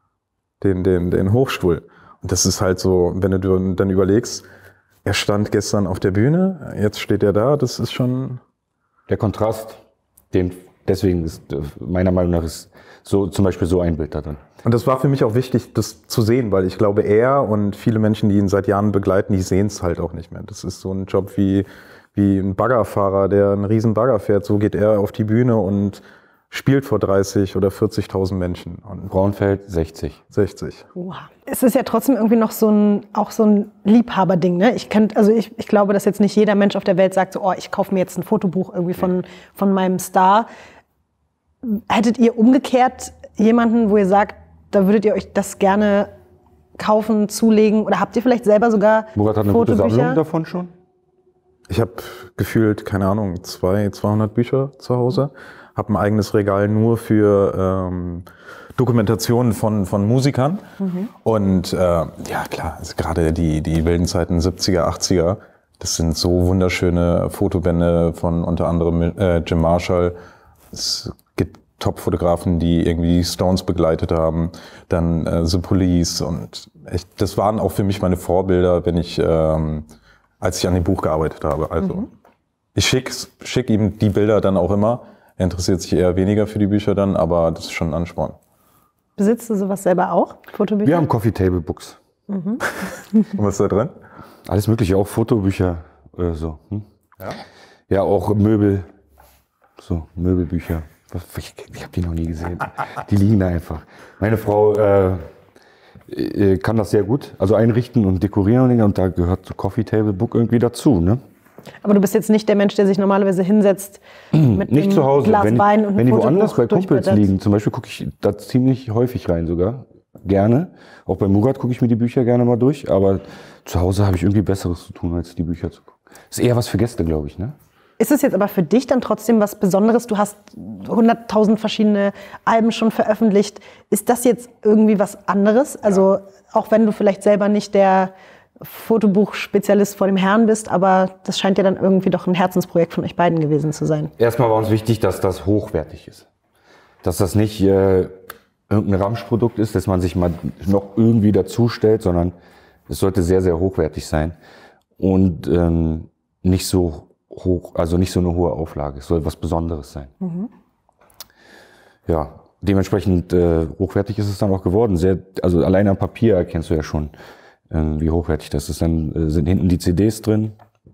Den Hochstuhl. Und das ist halt so, wenn du dann überlegst, er stand gestern auf der Bühne, jetzt steht er da, das ist schon... Der Kontrast, deswegen ist meiner Meinung nach ist so, zum Beispiel so ein Bild da drin. Und das war für mich auch wichtig, das zu sehen, weil ich glaube, er und viele Menschen, die ihn seit Jahren begleiten, die sehen es halt auch nicht mehr. Das ist so ein Job wie ein Baggerfahrer, der einen riesen Bagger fährt. So geht er auf die Bühne und spielt vor 30 oder 40.000 Menschen. Und Braunfeld 60. Wow. Es ist ja trotzdem irgendwie noch so ein Liebhaberding, ne? Ich glaube, dass jetzt nicht jeder Mensch auf der Welt sagt so, oh, ich kaufe mir jetzt ein Fotobuch irgendwie von meinem Star. Hättet ihr umgekehrt jemanden, wo ihr sagt, da würdet ihr euch das gerne kaufen, zulegen? Oder habt ihr vielleicht selber sogar Murat hat eine gute Sammlung davon schon? Ich habe gefühlt, keine Ahnung, 200 Bücher zu Hause. Habe ein eigenes Regal nur für Dokumentationen von Musikern. Und ja klar, also gerade die wilden Zeiten 70er, 80er, das sind so wunderschöne Fotobände von unter anderem Jim Marshall. Es gibt Top-Fotografen, die irgendwie Stones begleitet haben, dann The Police und das waren auch für mich meine Vorbilder, als ich an dem Buch gearbeitet habe. Also ich schick ihm die Bilder dann auch immer. Er interessiert sich eher weniger für die Bücher dann, aber das ist schon ein Ansporn. Besitzt du sowas selber auch, Fotobücher? Wir haben Coffee Table Books. Und was ist da drin? Alles mögliche, auch Fotobücher oder so. Ja? Ja, auch Möbel, so Möbelbücher. Ich habe die noch nie gesehen. Die liegen da einfach. Meine Frau kann das sehr gut, also einrichten und dekorieren und da gehört so Coffee Table Book irgendwie dazu, ne? Aber du bist jetzt nicht der Mensch, der sich normalerweise hinsetzt mit nicht zu Hause. Glas Wein und wenn die woanders bei Kumpels durchblättert. liegen, zum Beispiel gucke ich da ziemlich häufig rein sogar, gerne. Auch bei Murat gucke ich mir die Bücher gerne mal durch, aber zu Hause habe ich irgendwie Besseres zu tun, als die Bücher zu gucken. Ist eher was für Gäste, glaube ich, ne? Ist es jetzt aber für dich dann trotzdem was Besonderes? Du hast 100.000 verschiedene Alben schon veröffentlicht. Ist das jetzt irgendwie was anderes? Also auch wenn du vielleicht selber nicht der Fotobuch-Spezialist vor dem Herrn bist, aber das scheint ja dann irgendwie doch ein Herzensprojekt von euch beiden gewesen zu sein. Erstmal war uns wichtig, dass das hochwertig ist. Dass das nicht irgendein Ramschprodukt ist, dass man sich mal noch irgendwie dazustellt, sondern es sollte sehr, sehr hochwertig sein und nicht so hoch, also nicht so eine hohe Auflage. Es soll was Besonderes sein. Ja, dementsprechend hochwertig ist es dann auch geworden. Also allein am Papier erkennst du ja schon, wie hochwertig das ist. Dann sind hinten die CDs drin.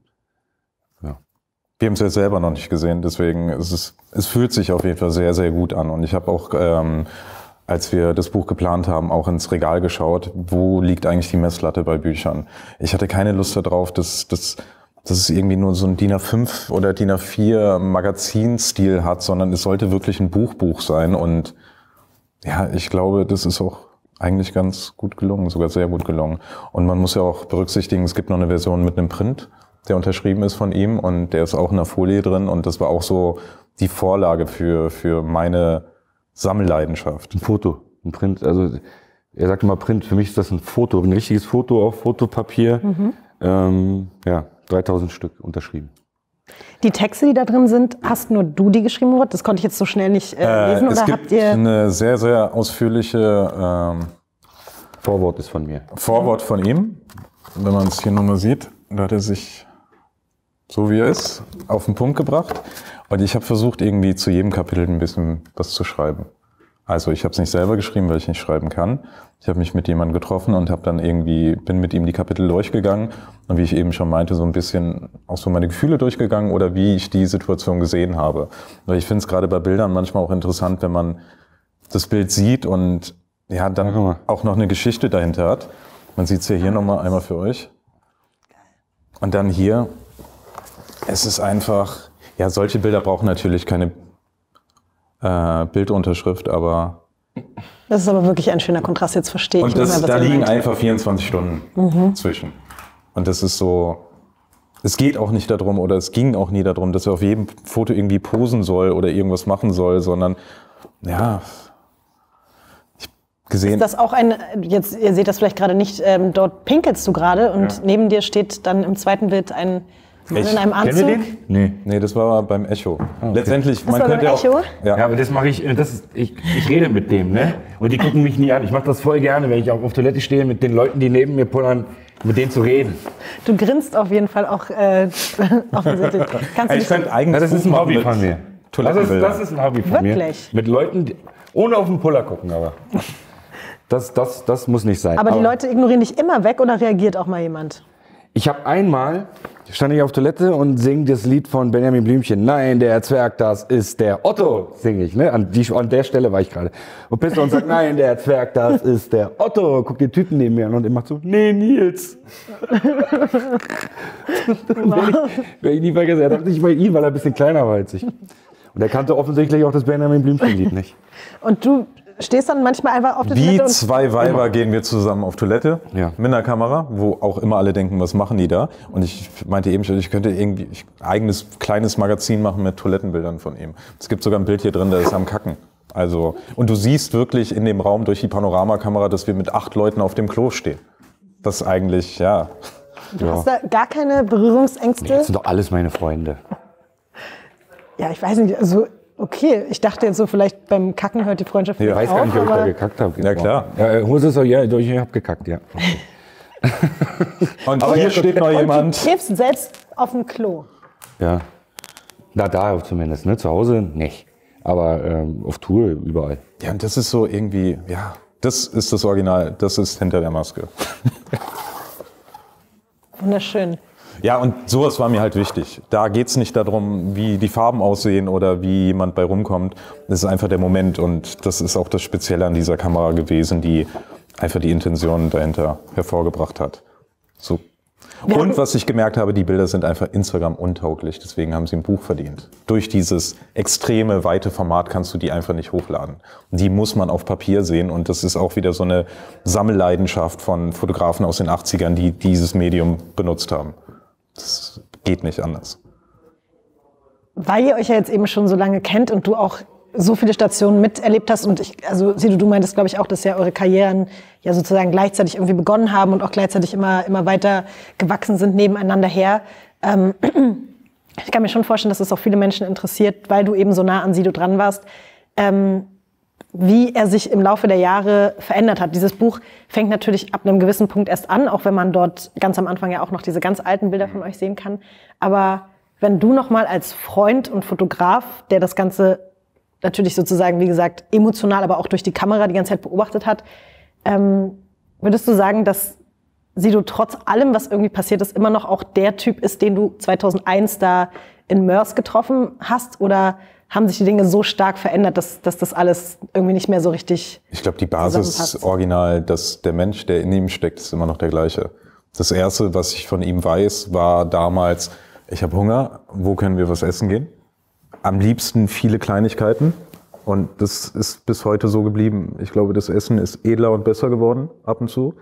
Ja. Wir haben es jetzt selber noch nicht gesehen, deswegen es fühlt sich auf jeden Fall sehr, sehr gut an. Und ich habe auch, als wir das Buch geplant haben, auch ins Regal geschaut, wo liegt eigentlich die Messlatte bei Büchern. Ich hatte keine Lust darauf, dass es irgendwie nur so ein DIN A5 oder DIN A4 Magazinstil hat, sondern es sollte wirklich ein Buch sein. Und ja, ich glaube, das ist auch eigentlich ganz gut gelungen, sogar sehr gut gelungen. Und man muss ja auch berücksichtigen, es gibt noch eine Version mit einem Print, der unterschrieben ist von ihm und der ist auch in der Folie drin und das war auch so die Vorlage für meine Sammelleidenschaft. Ein Foto, ein Print, also er sagt immer Print, für mich ist das ein Foto, ein richtiges Foto auf Fotopapier. Ja, 3000 Stück unterschrieben. Die Texte, die da drin sind, hast nur du die geschrieben, Murat? Das konnte ich jetzt so schnell nicht lesen. Es oder gibt habt ihr eine sehr, sehr ausführliche Vorwort ist von mir. Vorwort von ihm. Wenn man es hier nochmal sieht, da hat er sich, so wie er ist, auf den Punkt gebracht. Und ich habe versucht, irgendwie zu jedem Kapitel ein bisschen was zu schreiben. Also ich habe es nicht selber geschrieben, weil ich nicht schreiben kann. Ich habe mich mit jemandem getroffen und bin mit ihm die Kapitel durchgegangen und wie ich eben schon meinte, so ein bisschen auch so meine Gefühle durchgegangen oder wie ich die Situation gesehen habe. Weil ich finde es gerade bei Bildern manchmal auch interessant, wenn man das Bild sieht und ja dann auch noch eine Geschichte dahinter hat. Man sieht es ja hier nochmal einmal für euch. Und dann hier, es ist einfach, ja, solche Bilder brauchen natürlich keine Bildunterschrift, aber... Das ist aber wirklich ein schöner Kontrast, jetzt verstehe ich. Und da liegen einfach 24 Stunden zwischen. Und das ist so, es geht auch nicht darum, oder es ging auch nie darum, dass er auf jedem Foto irgendwie posen soll oder irgendwas machen soll, sondern, ja, gesehen... Ist das auch jetzt, ihr seht das vielleicht gerade nicht, dort pinkelst du gerade und neben dir steht dann im zweiten Bild ein Mann in einem Kennen wir Anzug. den? Nee. Nee, das war beim Echo. Letztendlich, Das war beim Echo? Ja, aber das mache ich, ich rede mit dem, ne? Und die gucken mich nie an. Ich mache das voll gerne, wenn ich auch auf Toilette stehe, mit den Leuten, die neben mir pullern, mit denen zu reden. Du grinst auf jeden Fall auch offensichtlich. Kannst du Ich könnte eigentlich Das ist ein Hobby von mir. Toilettenbildern. Das ist ein Hobby von Wirklich? mir. Mit Leuten, ohne auf den Puller gucken, aber. Das muss nicht sein. aber die Leute ignorieren dich immer weg oder reagiert auch mal jemand? Ich habe einmal, stand ich auf Toilette und singe das Lied von Benjamin Blümchen. Nein, der Zwerg, das ist der Otto, singe ich. Ne? An der Stelle war ich gerade. Und pisse und sagt, nein, der Zwerg, das ist der Otto. Guck den Typen neben mir an und er macht so, nee, Nils. Wenn ich nie vergessen, er dachte, ich war ihn, weil er ein bisschen kleiner war als ich. Und er kannte offensichtlich auch das Benjamin Blümchen-Lied nicht. Und du stehst dann manchmal einfach auf der Wie Toilette und zwei Weiber gehen wir zusammen auf Toilette Ja. mit einer Kamera, wo auch immer alle denken, was machen die da? Und ich meinte eben schon, ich könnte irgendwie ein eigenes kleines Magazin machen mit Toilettenbildern von ihm. Es gibt sogar ein Bild hier drin, der ist am Kacken. Also, und du siehst wirklich in dem Raum durch die Panoramakamera, dass wir mit 8 Leuten auf dem Klo stehen. Das eigentlich, ja. du hast da gar keine Berührungsängste. Das sind doch alles meine Freunde. Ja, ich weiß nicht, also okay, ich dachte jetzt so, vielleicht beim Kacken hört die Freundschaft Ja, Ich weiß auf, gar nicht, ob ich da aber gekackt habe. Ja, klar. Ja, Hose ist so, ja, ich habe gekackt, ja. Und hier steht noch und du jemand. kiffst selbst auf dem Klo. Ja. Na, da zumindest, ne? Zu Hause nicht. Aber auf Tour überall. Ja, und das ist so irgendwie, ja, das ist das Original, das ist hinter der Maske. Wunderschön. Ja, und sowas war mir halt wichtig. Da geht's nicht darum, wie die Farben aussehen oder wie jemand bei rumkommt. Das ist einfach der Moment und das ist auch das Spezielle an dieser Kamera gewesen, die einfach die Intention dahinter hervorgebracht hat. So. Und was ich gemerkt habe, die Bilder sind einfach Instagram untauglich, deswegen haben sie ein Buch verdient. Durch dieses extreme, weite Format kannst du die einfach nicht hochladen. Die muss man auf Papier sehen und das ist auch wieder so eine Sammelleidenschaft von Fotografen aus den 80ern, die dieses Medium benutzt haben. Das geht nicht anders. Weil ihr euch ja jetzt eben schon so lange kennt und du auch so viele Stationen miterlebt hast und Sido, du meintest, glaube ich, auch, dass ja eure Karrieren ja sozusagen gleichzeitig irgendwie begonnen haben und auch gleichzeitig immer weiter gewachsen sind nebeneinander her. Ich kann mir schon vorstellen, dass das auch viele Menschen interessiert, weil du eben so nah an Sido dran warst, wie er sich im Laufe der Jahre verändert hat. Dieses Buch fängt natürlich ab einem gewissen Punkt erst an, auch wenn man dort ganz am Anfang ja auch noch diese ganz alten Bilder von euch sehen kann. Aber wenn du noch mal als Freund und Fotograf, der das Ganze natürlich sozusagen, wie gesagt, emotional, aber auch durch die Kamera die ganze Zeit beobachtet hat, würdest du sagen, dass Sido trotz allem, was irgendwie passiert ist, immer noch auch der Typ ist, den du 2001 da in Mörs getroffen hast? Oder haben sich die Dinge so stark verändert, dass das alles irgendwie nicht mehr so richtig Ich glaube, die Basis zusammenpasst? original, dass der Mensch, der in ihm steckt, ist immer noch der gleiche. Das Erste, was ich von ihm weiß, war damals, ich habe Hunger, wo können wir was essen gehen? Am liebsten viele Kleinigkeiten und das ist bis heute so geblieben. Ich glaube, das Essen ist edler und besser geworden, ab und zu.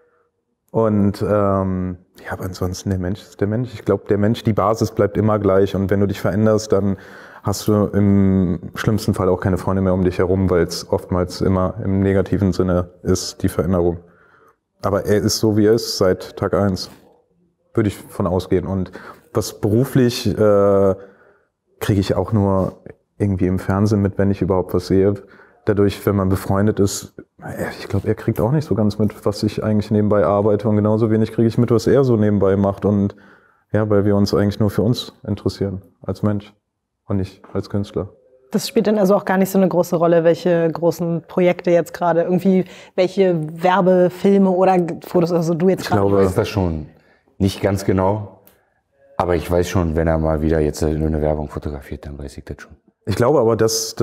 Und ja, aber ansonsten der Mensch ist der Mensch. Ich glaube, der Mensch, die Basis bleibt immer gleich und wenn du dich veränderst, dann hast du im schlimmsten Fall auch keine Freunde mehr um dich herum, weil es oftmals immer im negativen Sinne ist, die Veränderung. Aber er ist so, wie er ist, seit Tag 1. Würde ich von ausgehen. Und was beruflich kriege ich auch nur irgendwie im Fernsehen mit, wenn ich überhaupt was sehe. Dadurch, wenn man befreundet ist, ich glaube, er kriegt auch nicht so ganz mit, was ich eigentlich nebenbei arbeite. Und genauso wenig kriege ich mit, was er so nebenbei macht. Und ja, weil wir uns eigentlich nur für uns interessieren als Mensch und nicht als Künstler. Das spielt dann also auch gar nicht so eine große Rolle, welche großen Projekte jetzt gerade, irgendwie welche Werbefilme oder Fotos, also du jetzt Ich gerade. glaube, ist das schon nicht ganz genau. Aber ich weiß schon, wenn er mal wieder jetzt nur eine Werbung fotografiert, dann weiß ich das schon. Ich glaube aber, das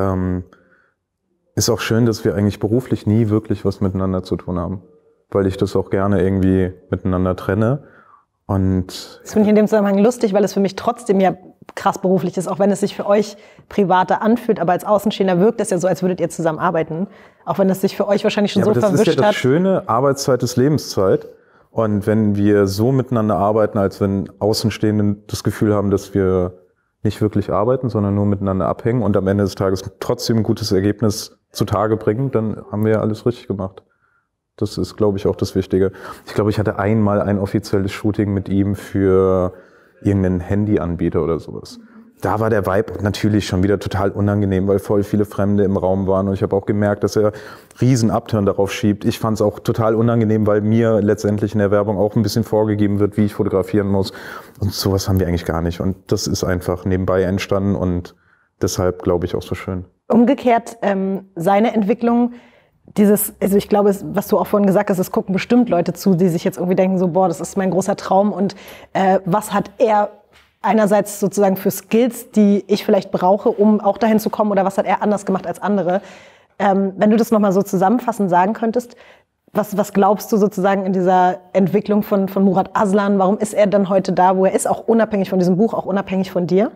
ist auch schön, dass wir eigentlich beruflich nie wirklich was miteinander zu tun haben. Weil ich das auch gerne irgendwie miteinander trenne. Und Das finde ich in dem Zusammenhang lustig, weil es für mich trotzdem ja krass beruflich ist, auch wenn es sich für euch privater anfühlt, aber als Außenstehender wirkt es ja so, als würdet ihr zusammenarbeiten. Auch wenn es sich für euch wahrscheinlich schon ja, so aber das verwischt ist ja das hat. Schöne, Arbeitszeit ist Lebenszeit. Und wenn wir so miteinander arbeiten, als wenn Außenstehende das Gefühl haben, dass wir nicht wirklich arbeiten, sondern nur miteinander abhängen und am Ende des Tages trotzdem ein gutes Ergebnis zutage bringen, dann haben wir ja alles richtig gemacht. Das ist, glaube ich, auch das Wichtige. Ich glaube, ich hatte einmal ein offizielles Shooting mit ihm für irgendeinen Handyanbieter oder sowas. Da war der Vibe natürlich schon wieder total unangenehm, weil voll viele Fremde im Raum waren. Und ich habe auch gemerkt, dass er riesen Upturn darauf schiebt. Ich fand es auch total unangenehm, weil mir letztendlich in der Werbung auch ein bisschen vorgegeben wird, wie ich fotografieren muss. Und sowas haben wir eigentlich gar nicht. Und das ist einfach nebenbei entstanden und deshalb glaube ich auch so schön. Umgekehrt, seine Entwicklung, also ich glaube, was du auch vorhin gesagt hast, es gucken bestimmt Leute zu, die sich jetzt irgendwie denken, so, boah, das ist mein großer Traum. Und was hat er einerseits sozusagen für Skills, die ich vielleicht brauche, um auch dahin zu kommen, oder was hat er anders gemacht als andere? Wenn du das nochmal so zusammenfassend sagen könntest, was glaubst du sozusagen in dieser Entwicklung von Murat Aslan? Warum ist er dann heute da, wo er ist, auch unabhängig von diesem Buch, auch unabhängig von dir?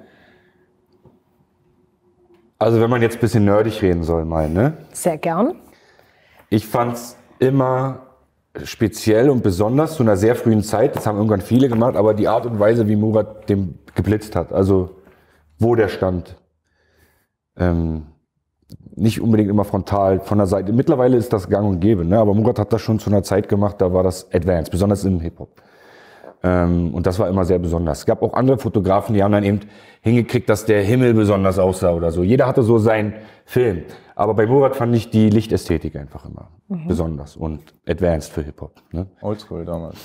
Also wenn man jetzt ein bisschen nerdig reden soll, ne? Sehr gern. Ich fand's immer speziell und besonders zu einer sehr frühen Zeit, das haben irgendwann viele gemacht, aber die Art und Weise, wie Murat dem geblitzt hat, also wo der stand. Nicht unbedingt immer frontal von der Seite. Mittlerweile ist das gang und gäbe, ne? Aber Murat hat das schon zu einer Zeit gemacht, da war das advanced, besonders im Hip-Hop. Und das war immer sehr besonders. Es gab auch andere Fotografen, die haben dann eben hingekriegt, dass der Himmel besonders aussah oder so. Jeder hatte so seinen Film. Aber bei Murat fand ich die Lichtästhetik einfach immer besonders und advanced für Hip-Hop. Ne? Oldschool damals.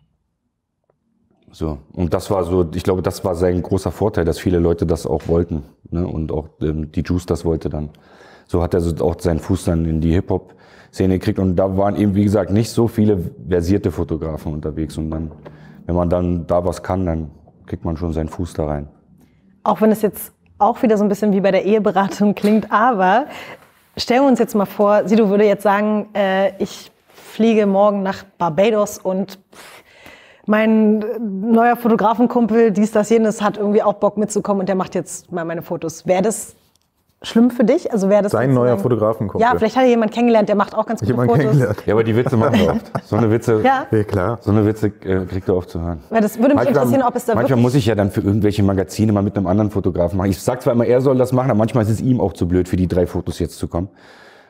So. Und das war so, ich glaube, das war sein großer Vorteil, dass viele Leute das auch wollten. Ne? Und auch die Juice das wollte dann. So hat er so auch seinen Fuß dann in die Hip-Hop-Szene gekriegt. Und da waren eben, wie gesagt, nicht so viele versierte Fotografen unterwegs. Und dann, wenn man dann da was kann, dann kriegt man schon seinen Fuß da rein. Auch wenn es jetzt auch wieder so ein bisschen wie bei der Eheberatung klingt, aber stellen wir uns jetzt mal vor, Sido würde jetzt sagen, ich fliege morgen nach Barbados und mein neuer Fotografenkumpel, dies, das, jenes, hat irgendwie auch Bock mitzukommen und der macht jetzt mal meine Fotos. Wäre das schlimm für dich? Also wäre das sein neuer Fotografenkumpel? Ja, vielleicht hat er jemanden kennengelernt, der macht auch ganz gute Fotos. Ja, aber die Witze machen wir oft. So eine Witze, ja, klar. So eine Witze kriegt er oft zu hören. Weil das würde mich interessieren, ob es da manchmal muss ich ja dann für irgendwelche Magazine mal mit einem anderen Fotografen machen. Ich sag zwar immer, er soll das machen, aber manchmal ist es ihm auch zu blöd, für die 3 Fotos jetzt zu kommen.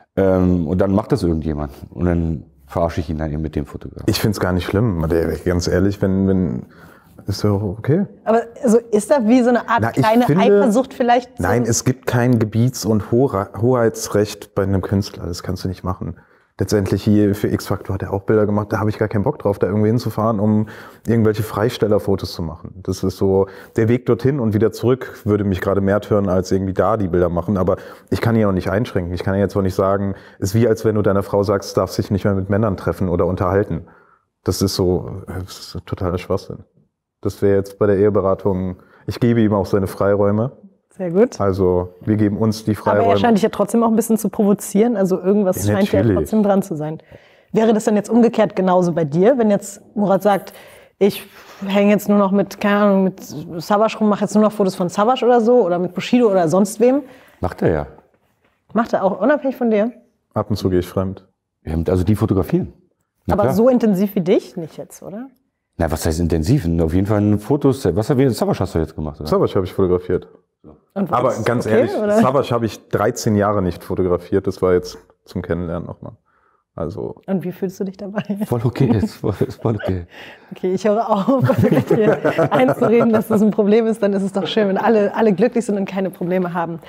Und dann macht das irgendjemand. Und dann verarsche ich ihn dann eben mit dem Fotografen. Ich finde es gar nicht schlimm, ganz ehrlich, wenn ist ja okay. Aber also ist da wie so eine Art kleine Eifersucht vielleicht? Nein, es gibt kein Gebiets- und Hoheitsrecht bei einem Künstler. Das kannst du nicht machen. Letztendlich hier für X-Factor hat er auch Bilder gemacht. Da habe ich gar keinen Bock drauf, da irgendwie hinzufahren, um irgendwelche Freistellerfotos zu machen. Das ist so, der Weg dorthin und wieder zurück würde mich gerade mehr tören, als irgendwie da die Bilder machen. Aber ich kann ihn auch nicht einschränken. Ich kann ja jetzt auch nicht sagen, es ist wie, als wenn du deiner Frau sagst, du darfst dich nicht mehr mit Männern treffen oder unterhalten. Das ist so, das ist totaler Schwachsinn. Das wäre jetzt bei der Eheberatung, ich gebe ihm auch seine Freiräume. Sehr gut. Also wir geben uns die Freiräume. Aber er scheint dich ja trotzdem auch ein bisschen zu provozieren, also irgendwas scheint ja trotzdem dran zu sein. Wäre das dann jetzt umgekehrt genauso bei dir, wenn jetzt Murat sagt, ich hänge jetzt nur noch mit, keine Ahnung, mit Savage rum, mache jetzt nur noch Fotos von Savage oder so oder mit Bushido oder sonst wem? Macht er ja. Macht er auch unabhängig von dir? Ab und zu gehe ich fremd. Also die fotografieren. Na aber klar. So intensiv wie dich nicht jetzt, oder? Na, was heißt intensiv? Auf jeden Fall Fotos. Savage hast du jetzt gemacht, oder? Savage habe ich fotografiert. Aber ganz ehrlich, Savage habe ich 13 Jahre nicht fotografiert. Das war jetzt zum Kennenlernen nochmal. Also. Und wie fühlst du dich dabei? Voll okay, ist voll okay. Okay, ich höre auf, hier einzureden, dass das ein Problem ist. Dann ist es doch schön, wenn alle glücklich sind und keine Probleme haben.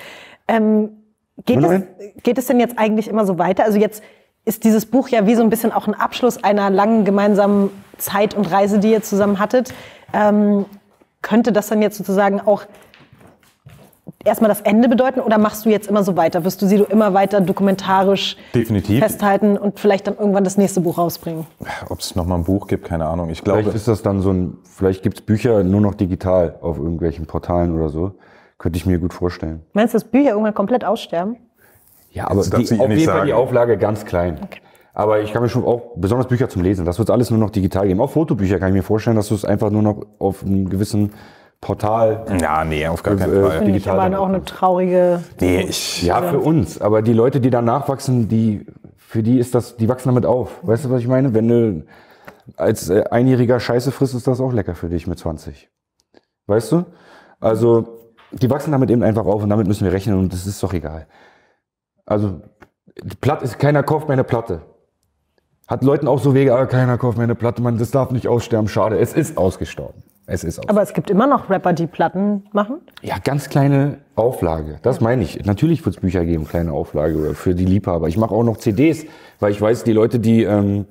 Geht es denn jetzt eigentlich immer so weiter? Also jetzt ist dieses Buch ja wie so ein bisschen auch ein Abschluss einer langen gemeinsamen Zeit und Reise, die ihr zusammen hattet. Könnte das dann jetzt sozusagen auch erstmal das Ende bedeuten oder machst du jetzt immer so weiter? Wirst du sie immer weiter dokumentarisch definitiv festhalten und vielleicht dann irgendwann das nächste Buch rausbringen? Ob es nochmal ein Buch gibt, keine Ahnung. Ich glaube, vielleicht ist das dann so vielleicht gibt es Bücher nur noch digital auf irgendwelchen Portalen oder so. Könnte ich mir gut vorstellen. Meinst du, dass Bücher irgendwann komplett aussterben? Ja, aber auf jeden Fall die Auflage ganz klein. Okay. Aber ich kann mir schon auch, besonders Bücher zum Lesen, das wird alles nur noch digital geben. Auch Fotobücher kann ich mir vorstellen, dass du es einfach nur noch auf einem gewissen Portal. Ja, nee, auf gar keinen Fall. Finde ich aber auch eine traurige. Nee, für uns. Aber die Leute, die dann nachwachsen, für die ist das, die wachsen damit auf. Weißt du, was ich meine? Wenn du als Einjähriger Scheiße frisst, ist das auch lecker für dich mit 20. Weißt du? Also, die wachsen damit eben einfach auf und damit müssen wir rechnen und das ist doch egal. Also, keiner kauft meine Platte. Hat Leuten auch so Wege, keiner kauft meine Platte, man, das darf nicht aussterben, schade. Es ist ausgestorben. Es ist aus. Aber es gibt immer noch Rapper, die Platten machen. Ja, ganz kleine Auflage. Das meine ich. Natürlich wird es Bücher geben, kleine Auflage oder für die Liebhaber. Ich mache auch noch CDs, weil ich weiß, die Leute, die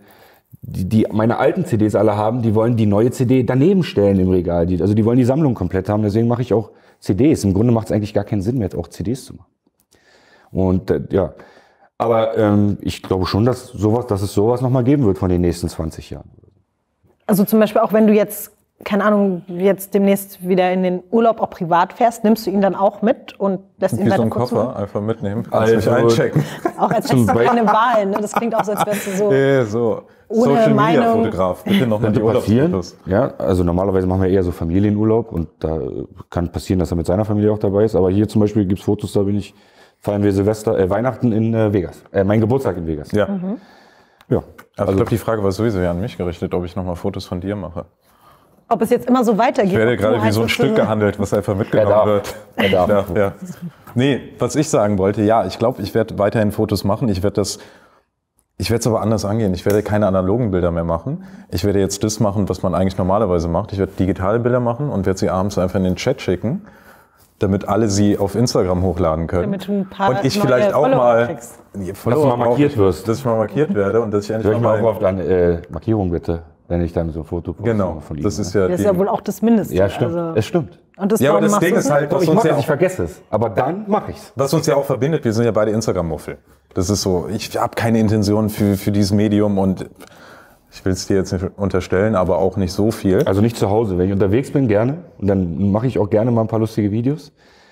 meine alten CDs alle haben, die wollen die neue CD daneben stellen im Regal. Also die wollen die Sammlung komplett haben. Deswegen mache ich auch CDs. Im Grunde macht es eigentlich gar keinen Sinn mehr, jetzt auch CDs zu machen. Und ja, aber ich glaube schon, dass es sowas nochmal geben wird von den nächsten 20 Jahren. Also zum Beispiel auch wenn du jetzt, keine Ahnung, jetzt demnächst wieder in den Urlaub auch privat fährst, nimmst du ihn dann auch mit und lässt ihn Wie so weiter einen kurz Koffer einfach mitnehmen, Also, mich einchecken. Auch als extra von den Wahlen, ne? Das klingt auch so, als wärst du so So, ohne Social Media Meinung. Fotograf, bitte nochmal die Könnte passieren. Urlaubsfotos. Ja, also normalerweise machen wir eher so Familienurlaub und da kann passieren, dass er mit seiner Familie auch dabei ist. Aber hier zum Beispiel gibt's Fotos, da feiern wir Weihnachten in Vegas. Mein Geburtstag in Vegas. Ja. Ja. Also ich glaube, die Frage war sowieso ja an mich gerichtet, ob ich nochmal Fotos von dir mache. ob es jetzt immer so weitergeht. Ich werde ob du gerade wie halt so ein das Stück gehandelt, was einfach mitgenommen darf. wird. Er darf. Ja. Nee, was ich sagen wollte, ja, ich glaube, ich werde weiterhin Fotos machen. Ich werde es aber anders angehen. Ich werde keine analogen Bilder mehr machen. Ich werde jetzt das machen, was man eigentlich normalerweise macht. Ich werde digitale Bilder machen und werde sie abends einfach in den Chat schicken, damit alle sie auf Instagram hochladen können. Damit du ein paar und ich neue vielleicht auch Follower mal, kriegst. Dass du mal markiert wirst. Dass ich mal markiert werde und dass ich Soll endlich ich mal mal auf deine Markierung bitte, wenn ich dann so ein Foto poste genau, von ihm. das ist ja, Das ist ja wohl auch das Mindeste. Ja, stimmt. Also, Es stimmt. und das Ja, aber warum das machst Ding du ist halt, was Ich uns mache ja es, ich auch, vergesse es. Aber dann mache ich's. was uns ja auch verbindet, wir sind ja beide Instagram-Muffel. Das ist so, ich habe keine Intention für dieses Medium und ich will es dir jetzt nicht unterstellen, aber auch nicht so viel. Also nicht zu Hause. Wenn ich unterwegs bin, gerne. Und dann mache ich auch gerne mal ein paar lustige Videos.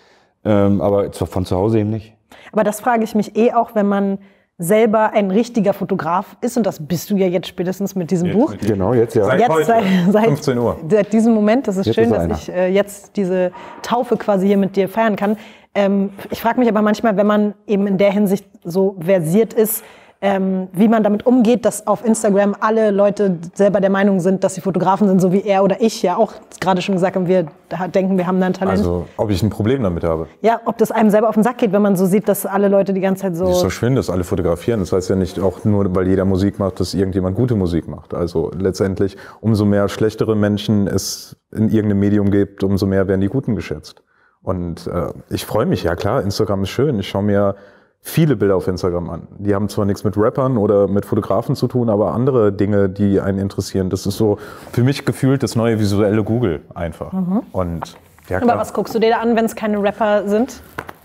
Aber von zu Hause eben nicht. Aber das frage ich mich auch, wenn man selber ein richtiger Fotograf ist. Und das bist du ja jetzt spätestens mit diesem Buch. Genau, jetzt ja. Seit heute, 15 Uhr. Seit diesem Moment, das ist Jetzt schön, ist dass einer. ich jetzt diese Taufe quasi hier mit dir feiern kann. Ich frage mich aber manchmal, wenn man eben in der Hinsicht so versiert ist, wie man damit umgeht, dass auf Instagram alle Leute selber der Meinung sind, dass sie Fotografen sind, so wie er oder ich ja auch gerade schon gesagt haben, wir denken, wir haben da ein Talent. Also, ob ich ein Problem damit habe. Ja, ob das einem selber auf den Sack geht, wenn man so sieht, dass alle Leute die ganze Zeit Es ist so... doch schön, dass alle fotografieren. Das heißt ja nicht auch nur, weil jeder Musik macht, dass irgendjemand gute Musik macht. Also letztendlich, umso mehr schlechtere Menschen es in irgendeinem Medium gibt, umso mehr werden die Guten geschätzt. Und ich freue mich, ja klar, Instagram ist schön. Ich schaue mir viele Bilder auf Instagram an. Die haben zwar nichts mit Rappern oder mit Fotografen zu tun, aber andere Dinge, die einen interessieren. Das ist so für mich gefühlt das neue visuelle Google einfach. Und ja klar. Aber was guckst du dir da an, wenn es keine Rapper sind?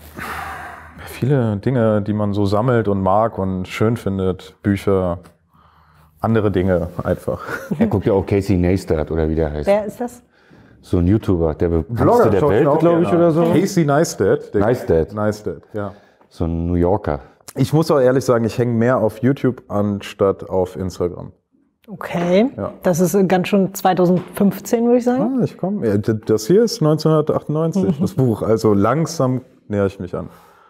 Viele Dinge, die man so sammelt und mag und schön findet. Bücher, andere Dinge einfach. Er guckt ja auch Casey Neistat oder wie der heißt. Wer ist das? So ein YouTuber, der bekannteste der Welt, glaube ich, oder so. Casey Neistat. Neistat. Ja. So ein New Yorker. Ich muss auch ehrlich sagen, ich hänge mehr auf YouTube anstatt auf Instagram. Okay, Ja. das ist ganz schon 2015, würde ich sagen. Ich komme. Ja, das hier ist 1998, das Buch. Also langsam nähere ich mich an.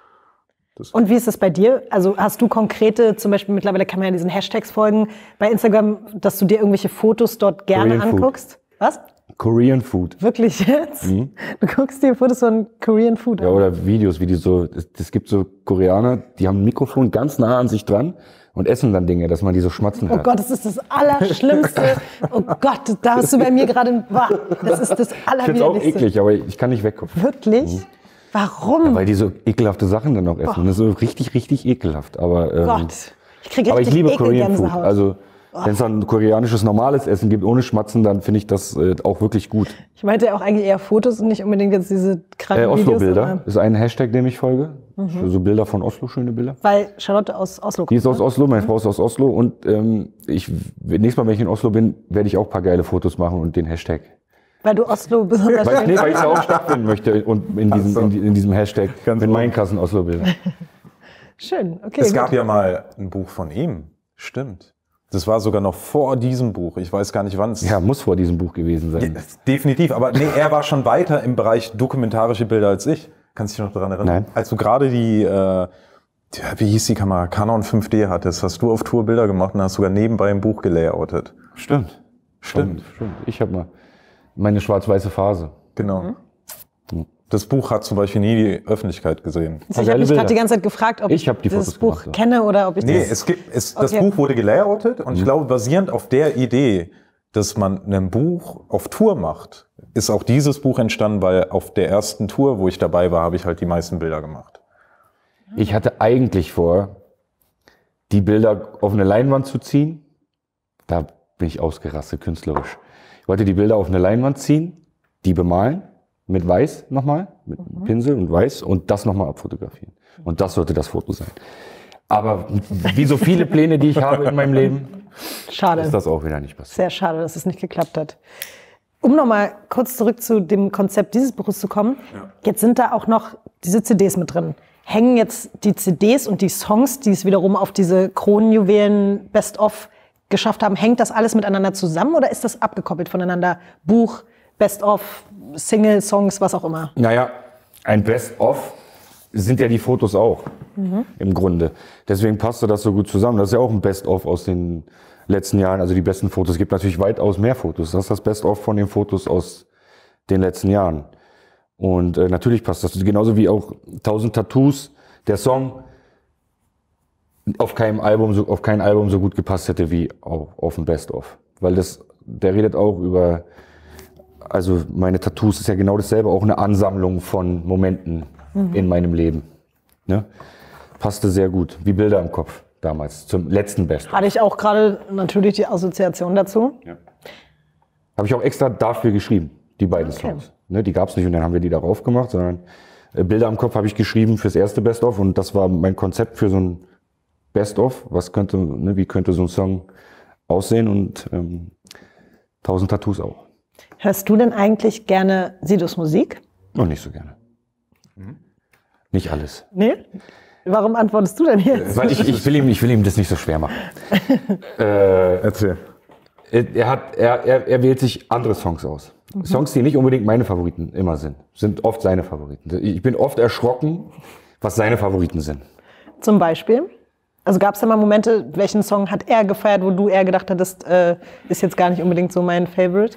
Und wie ist es bei dir? Also hast du konkrete, zum Beispiel mittlerweile kann man ja diesen Hashtags folgen bei Instagram, dass du dir irgendwelche Fotos dort gerne Korean Food. anguckst? Was? Korean Food. Wirklich jetzt? Du guckst dir Fotos von Korean Food Ja, an? oder Videos, wie die so, es gibt so Koreaner, die haben ein Mikrofon ganz nah an sich dran und essen dann Dinge, dass man die so schmatzen Oh hört. Gott, das ist das Allerschlimmste. Oh Gott, da hast du bei mir gerade... Das ist das Ich finde es auch Allerwiderlichste. eklig, aber ich kann nicht weggucken. Wirklich? Warum? Weil die so ekelhafte Sachen dann auch essen. Und das ist so richtig, richtig ekelhaft. Aber, Gott, ich kriege aber ich richtig liebe Korean Food. Ekelgänsehaut. Also, wenn es dann koreanisches normales Essen gibt, ohne Schmatzen, dann finde ich das auch wirklich gut. Ich meinte ja auch eigentlich eher Fotos und nicht unbedingt jetzt diese kranken Videos. Oslo-Bilder ist ein Hashtag, dem ich folge. So Bilder von Oslo, schöne Bilder. Weil Charlotte aus Oslo Die ist kommt. aus Oslo, meine Frau ist aus Oslo und nächstes Mal, wenn ich in Oslo bin, werde ich auch ein paar geile Fotos machen und den Hashtag. Weil du Oslo besonders schön Weil ich da auch stattfinden möchte und in diesem Hashtag mit meinen krassen Oslo-Bildern. Schön, okay. Es gut. gab ja mal ein Buch von ihm. Stimmt. Das war sogar noch vor diesem Buch. Ich weiß gar nicht, wann es... Ja, muss vor diesem Buch gewesen sein. Definitiv. Aber nee, er war schon weiter im Bereich dokumentarische Bilder als ich. Kannst du dich noch daran erinnern? Nein. Als du gerade die, wie hieß die Kamera, Canon 5D hattest, hast du auf Tour Bilder gemacht und hast sogar nebenbei ein Buch gelayoutet. Stimmt. Ich habe mal meine schwarz-weiße Phase. Genau. Das Buch hat zum Beispiel nie die Öffentlichkeit gesehen. Ich habe geile mich Bilder. gerade die ganze Zeit gefragt, ob Ich hab die das Fotos Buch gemacht, ja. kenne oder ob ich Nee, das... das Okay. Buch wurde gelayoutet und ich glaube, basierend auf der Idee dass man ein Buch auf Tour macht, ist auch dieses Buch entstanden, weil auf der ersten Tour, wo ich dabei war, habe ich halt die meisten Bilder gemacht. Ich hatte eigentlich vor, die Bilder auf eine Leinwand zu ziehen. Da bin ich ausgerastet, künstlerisch. Ich wollte die Bilder auf eine Leinwand ziehen, die bemalen, mit Weiß nochmal, mit Pinsel und Weiß und das nochmal abfotografieren. Und das sollte das Foto sein. Aber wie so viele Pläne, die ich habe in meinem Leben, Schade. ist das auch wieder nicht passiert. Sehr schade, dass es nicht geklappt hat. Um nochmal kurz zurück zu dem Konzept dieses Buches zu kommen. Ja. Jetzt sind da auch noch diese CDs mit drin. Hängen jetzt die CDs und die Songs, die es wiederum auf diese Kronjuwelen Best-of geschafft haben, hängt das alles miteinander zusammen oder ist das abgekoppelt voneinander? Buch, Best-of, Single, Songs, was auch immer? Naja, ein Best-of sind ja die Fotos auch, im Grunde. Deswegen passte das so gut zusammen. Das ist ja auch ein Best-of aus den letzten Jahren, also die besten Fotos. Es gibt natürlich weitaus mehr Fotos. Das ist das Best-of von den Fotos aus den letzten Jahren. Und natürlich passt das. Genauso wie auch 1000 Tattoos, der Song auf kein Album so gut gepasst hätte wie auf ein Best-of. Weil der redet auch über, also meine Tattoos ist ja genau dasselbe, auch eine Ansammlung von Momenten in meinem Leben. Ne? Passte sehr gut, wie Bilder im Kopf damals, zum letzten Best-of. Hatte ich auch gerade natürlich die Assoziation dazu. Ja. Habe ich auch extra dafür geschrieben, die beiden Songs. Ne, die gab es nicht und dann haben wir die darauf gemacht, sondern Bilder im Kopf habe ich geschrieben fürs erste Best-of und das war mein Konzept für so ein Best-of. Wie könnte so ein Song aussehen und 1000 Tattoos auch. Hörst du denn eigentlich gerne Sidos Musik? Noch nicht so gerne. Nicht alles. Nee? Warum antwortest du denn jetzt? Weil ich will ihm das nicht so schwer machen. Erzähl. Er wählt sich andere Songs aus. Songs, die nicht unbedingt meine Favoriten immer sind oft seine Favoriten. Ich bin oft erschrocken, was seine Favoriten sind. Zum Beispiel? Also gab es da mal Momente, welchen Song hat er gefeiert, wo du eher gedacht hattest, ist jetzt gar nicht unbedingt so mein Favorite?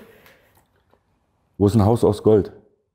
Wo ist ein Haus aus Gold?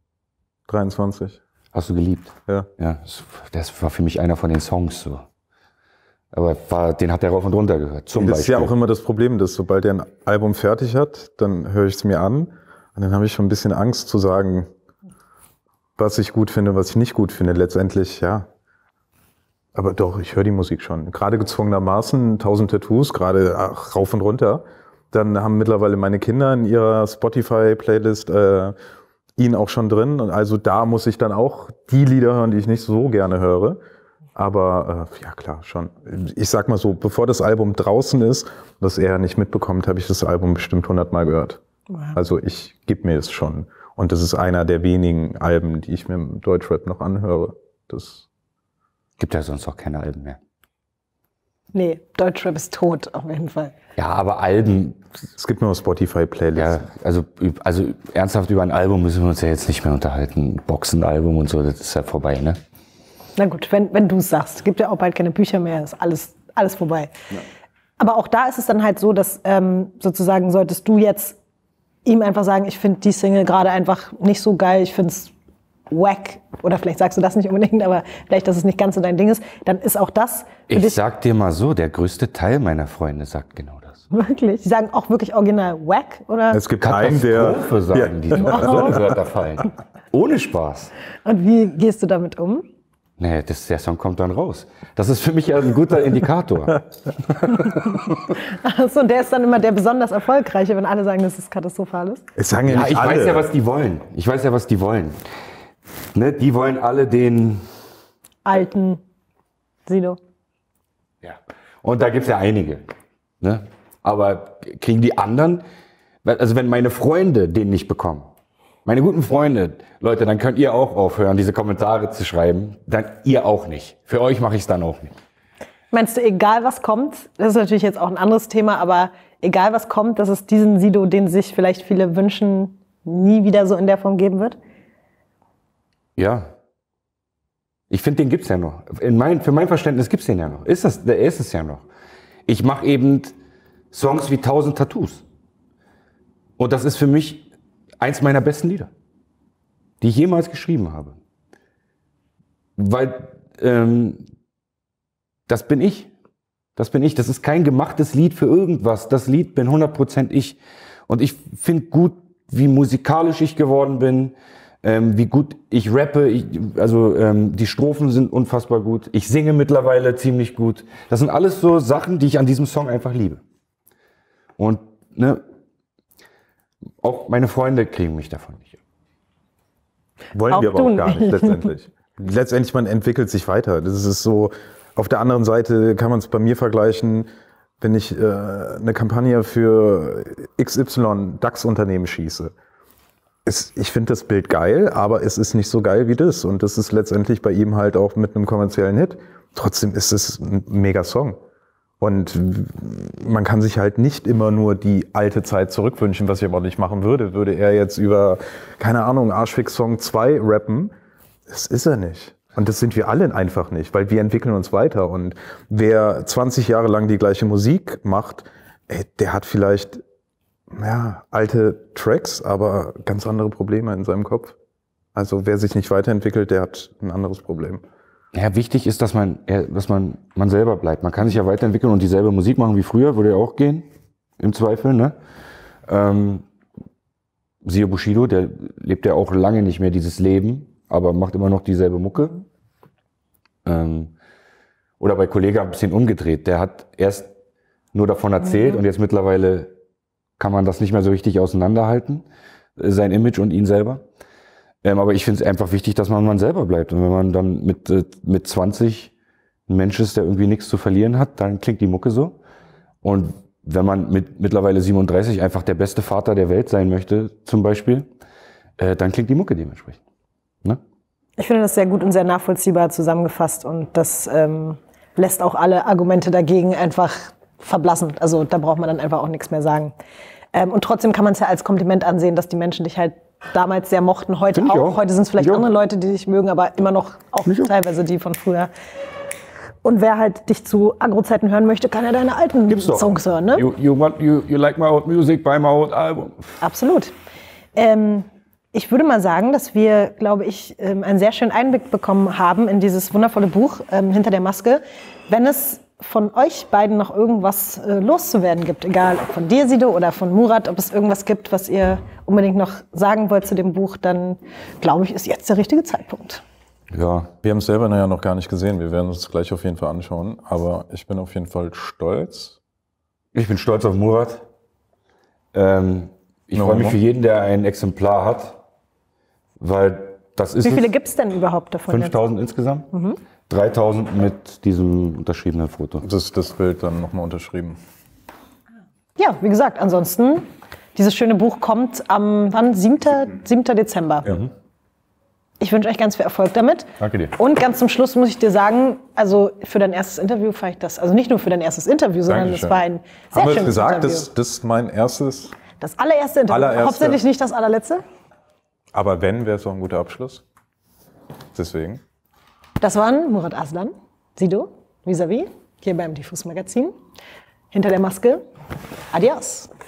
23. Hast du geliebt? Ja. Ja, das war für mich einer von den Songs so. Aber den hat er rauf und runter gehört. Das ist ja auch immer das Problem, dass sobald er ein Album fertig hat, dann höre ich es mir an und dann habe ich schon ein bisschen Angst zu sagen, was ich gut finde, was ich nicht gut finde. Letztendlich, ja. Aber doch, ich höre die Musik schon. Gerade gezwungenermaßen, 1000 Tattoos, gerade rauf und runter. Dann haben mittlerweile meine Kinder in ihrer Spotify-Playlist ihn auch schon drin. Und also da muss ich dann auch die Lieder hören, die ich nicht so gerne höre. Aber ja klar, schon. Ich sag mal so, bevor das Album draußen ist, was er nicht mitbekommt, habe ich das Album bestimmt 100 Mal gehört. Wow. Also ich gebe mir es schon. Und das ist einer der wenigen Alben, die ich mir im Deutschrap noch anhöre. Das gibt ja sonst auch keine Alben mehr. Nee, Deutschrap ist tot, auf jeden Fall. Ja, aber Alben... Es gibt nur Spotify-Playlists. Ja, also ernsthaft über ein Album müssen wir uns ja jetzt nicht mehr unterhalten. Boxenalbum und so, das ist ja vorbei, ne? Na gut, wenn du es sagst. Gibt ja auch bald keine Bücher mehr, ist alles vorbei. Ja. Aber auch da ist es dann halt so, dass sozusagen solltest du jetzt ihm einfach sagen, ich finde die Single gerade einfach nicht so geil, ich finde es wack, oder vielleicht sagst du das nicht unbedingt, aber vielleicht, dass es nicht ganz so dein Ding ist, dann ist auch das für dich... Ich sag dir mal so, der größte Teil meiner Freunde sagt genau das. Wirklich? Die sagen auch wirklich original wack, oder? Es gibt keinen, der... sagen, die so Wörter fallen. Ohne Spaß. Und wie gehst du damit um? Nee, der Song kommt dann raus. Das ist für mich ja ein guter Indikator. Achso, der ist dann immer der besonders erfolgreiche, wenn alle sagen, dass es katastrophal ist? Es sagen ja nicht ich alle. weiß ja, was die wollen. Ne, die wollen alle den... alten Sido. Ja. Und da gibt es ja einige. Ne? Aber kriegen die anderen... Also wenn meine Freunde den nicht bekommen, meine guten Freunde, Leute, dann könnt ihr auch aufhören, diese Kommentare zu schreiben. Dann ihr auch nicht. Für euch mache ich es dann auch nicht. Meinst du, egal was kommt, das ist natürlich jetzt auch ein anderes Thema, aber egal was kommt, dass es diesen Sido, den sich vielleicht viele wünschen, nie wieder so in der Form geben wird? Ja. Ich finde, den gibt's ja noch. Für mein Verständnis gibt's den ja noch. Der ist es ja noch. Ich mache eben Songs wie 1000 Tattoos. Und das ist für mich eins meiner besten Lieder, die ich jemals geschrieben habe. Weil das bin ich. Das ist kein gemachtes Lied für irgendwas. Das Lied bin 100% ich. Und ich finde gut, wie musikalisch ich geworden bin, wie gut ich rappe, die Strophen sind unfassbar gut. Ich singe mittlerweile ziemlich gut. Das sind alles so Sachen, die ich an diesem Song einfach liebe. Und ne, auch meine Freunde kriegen mich davon nicht. Wollen Auch wir aber du auch gar nicht, nicht. letztendlich. Letztendlich, man entwickelt sich weiter. Das ist so, auf der anderen Seite kann man es bei mir vergleichen, wenn ich eine Kampagne für XY DAX-Unternehmen schieße. Ich finde das Bild geil, aber es ist nicht so geil wie das. Und das ist letztendlich bei ihm halt auch mit einem kommerziellen Hit. Trotzdem ist es ein mega Song. Und man kann sich halt nicht immer nur die alte Zeit zurückwünschen, was ich aber nicht machen würde. Würde er jetzt über, keine Ahnung, Arschfix Song 2 rappen, das ist er nicht. Und das sind wir alle einfach nicht, weil wir entwickeln uns weiter. Und wer 20 Jahre lang die gleiche Musik macht, der hat vielleicht alte Tracks, aber ganz andere Probleme in seinem Kopf. Also wer sich nicht weiterentwickelt, der hat ein anderes Problem. Ja, wichtig ist, dass man selber bleibt. Man kann sich ja weiterentwickeln und dieselbe Musik machen wie früher, würde ja auch gehen, im Zweifel, ne? Siehe Bushido, der lebt ja auch lange nicht mehr dieses Leben, aber macht immer noch dieselbe Mucke. Oder bei Kollega ein bisschen umgedreht. Der hat erst nur davon erzählt und jetzt mittlerweile kann man das nicht mehr so richtig auseinanderhalten, sein Image und ihn selber. Aber ich finde es einfach wichtig, dass man selber bleibt. Und wenn man dann mit 20 ein Mensch ist, der irgendwie nichts zu verlieren hat, dann klingt die Mucke so. Und wenn man mit mittlerweile 37 einfach der beste Vater der Welt sein möchte, zum Beispiel, dann klingt die Mucke dementsprechend. Ne? Ich finde das sehr gut und sehr nachvollziehbar zusammengefasst und das lässt auch alle Argumente dagegen einfach verblassen. Also da braucht man dann einfach auch nichts mehr sagen. Und trotzdem kann man es ja als Kompliment ansehen, dass die Menschen dich halt damals sehr mochten, heute auch. Heute sind es vielleicht andere Leute, die dich mögen, aber immer noch auch teilweise die von früher. Und wer halt dich zu Agro-Zeiten hören möchte, kann ja deine alten Songs hören, ne? You like my old music, buy my old album. Absolut. Ich würde mal sagen, dass wir, glaube ich, einen sehr schönen Einblick bekommen haben in dieses wundervolle Buch Hinter der Maske. Wenn es von euch beiden noch irgendwas loszuwerden gibt, egal ob von dir, Sido, oder von Murat, ob es irgendwas gibt, was ihr unbedingt noch sagen wollt zu dem Buch, dann glaube ich, ist jetzt der richtige Zeitpunkt. Ja, wir haben es selber ja noch gar nicht gesehen. Wir werden uns das gleich auf jeden Fall anschauen. Aber ich bin auf jeden Fall stolz. Ich bin stolz auf Murat. Ich freue mich für jeden, der ein Exemplar hat, weil das ist. Wie viele gibt es denn überhaupt davon? 5.000 insgesamt. 3.000 mit diesem unterschriebenen Foto. Das Bild dann nochmal unterschrieben. Ja, wie gesagt, ansonsten, dieses schöne Buch kommt am 7. Dezember. Ja. Ich wünsche euch ganz viel Erfolg damit. Danke dir. Und ganz zum Schluss muss ich dir sagen, also für dein erstes Interview fand ich das, also nicht nur für dein erstes Interview, sondern es war ein sehr schönes gesagt, Interview. das ist mein erstes? Das allererste Interview, hauptsächlich nicht das allerletzte. Aber wenn, wäre es auch ein guter Abschluss. Deswegen. Das waren Murat Aslan, Sido, Vis-à-vis, hier beim Diffus Magazin. Hinter der Maske. Adios.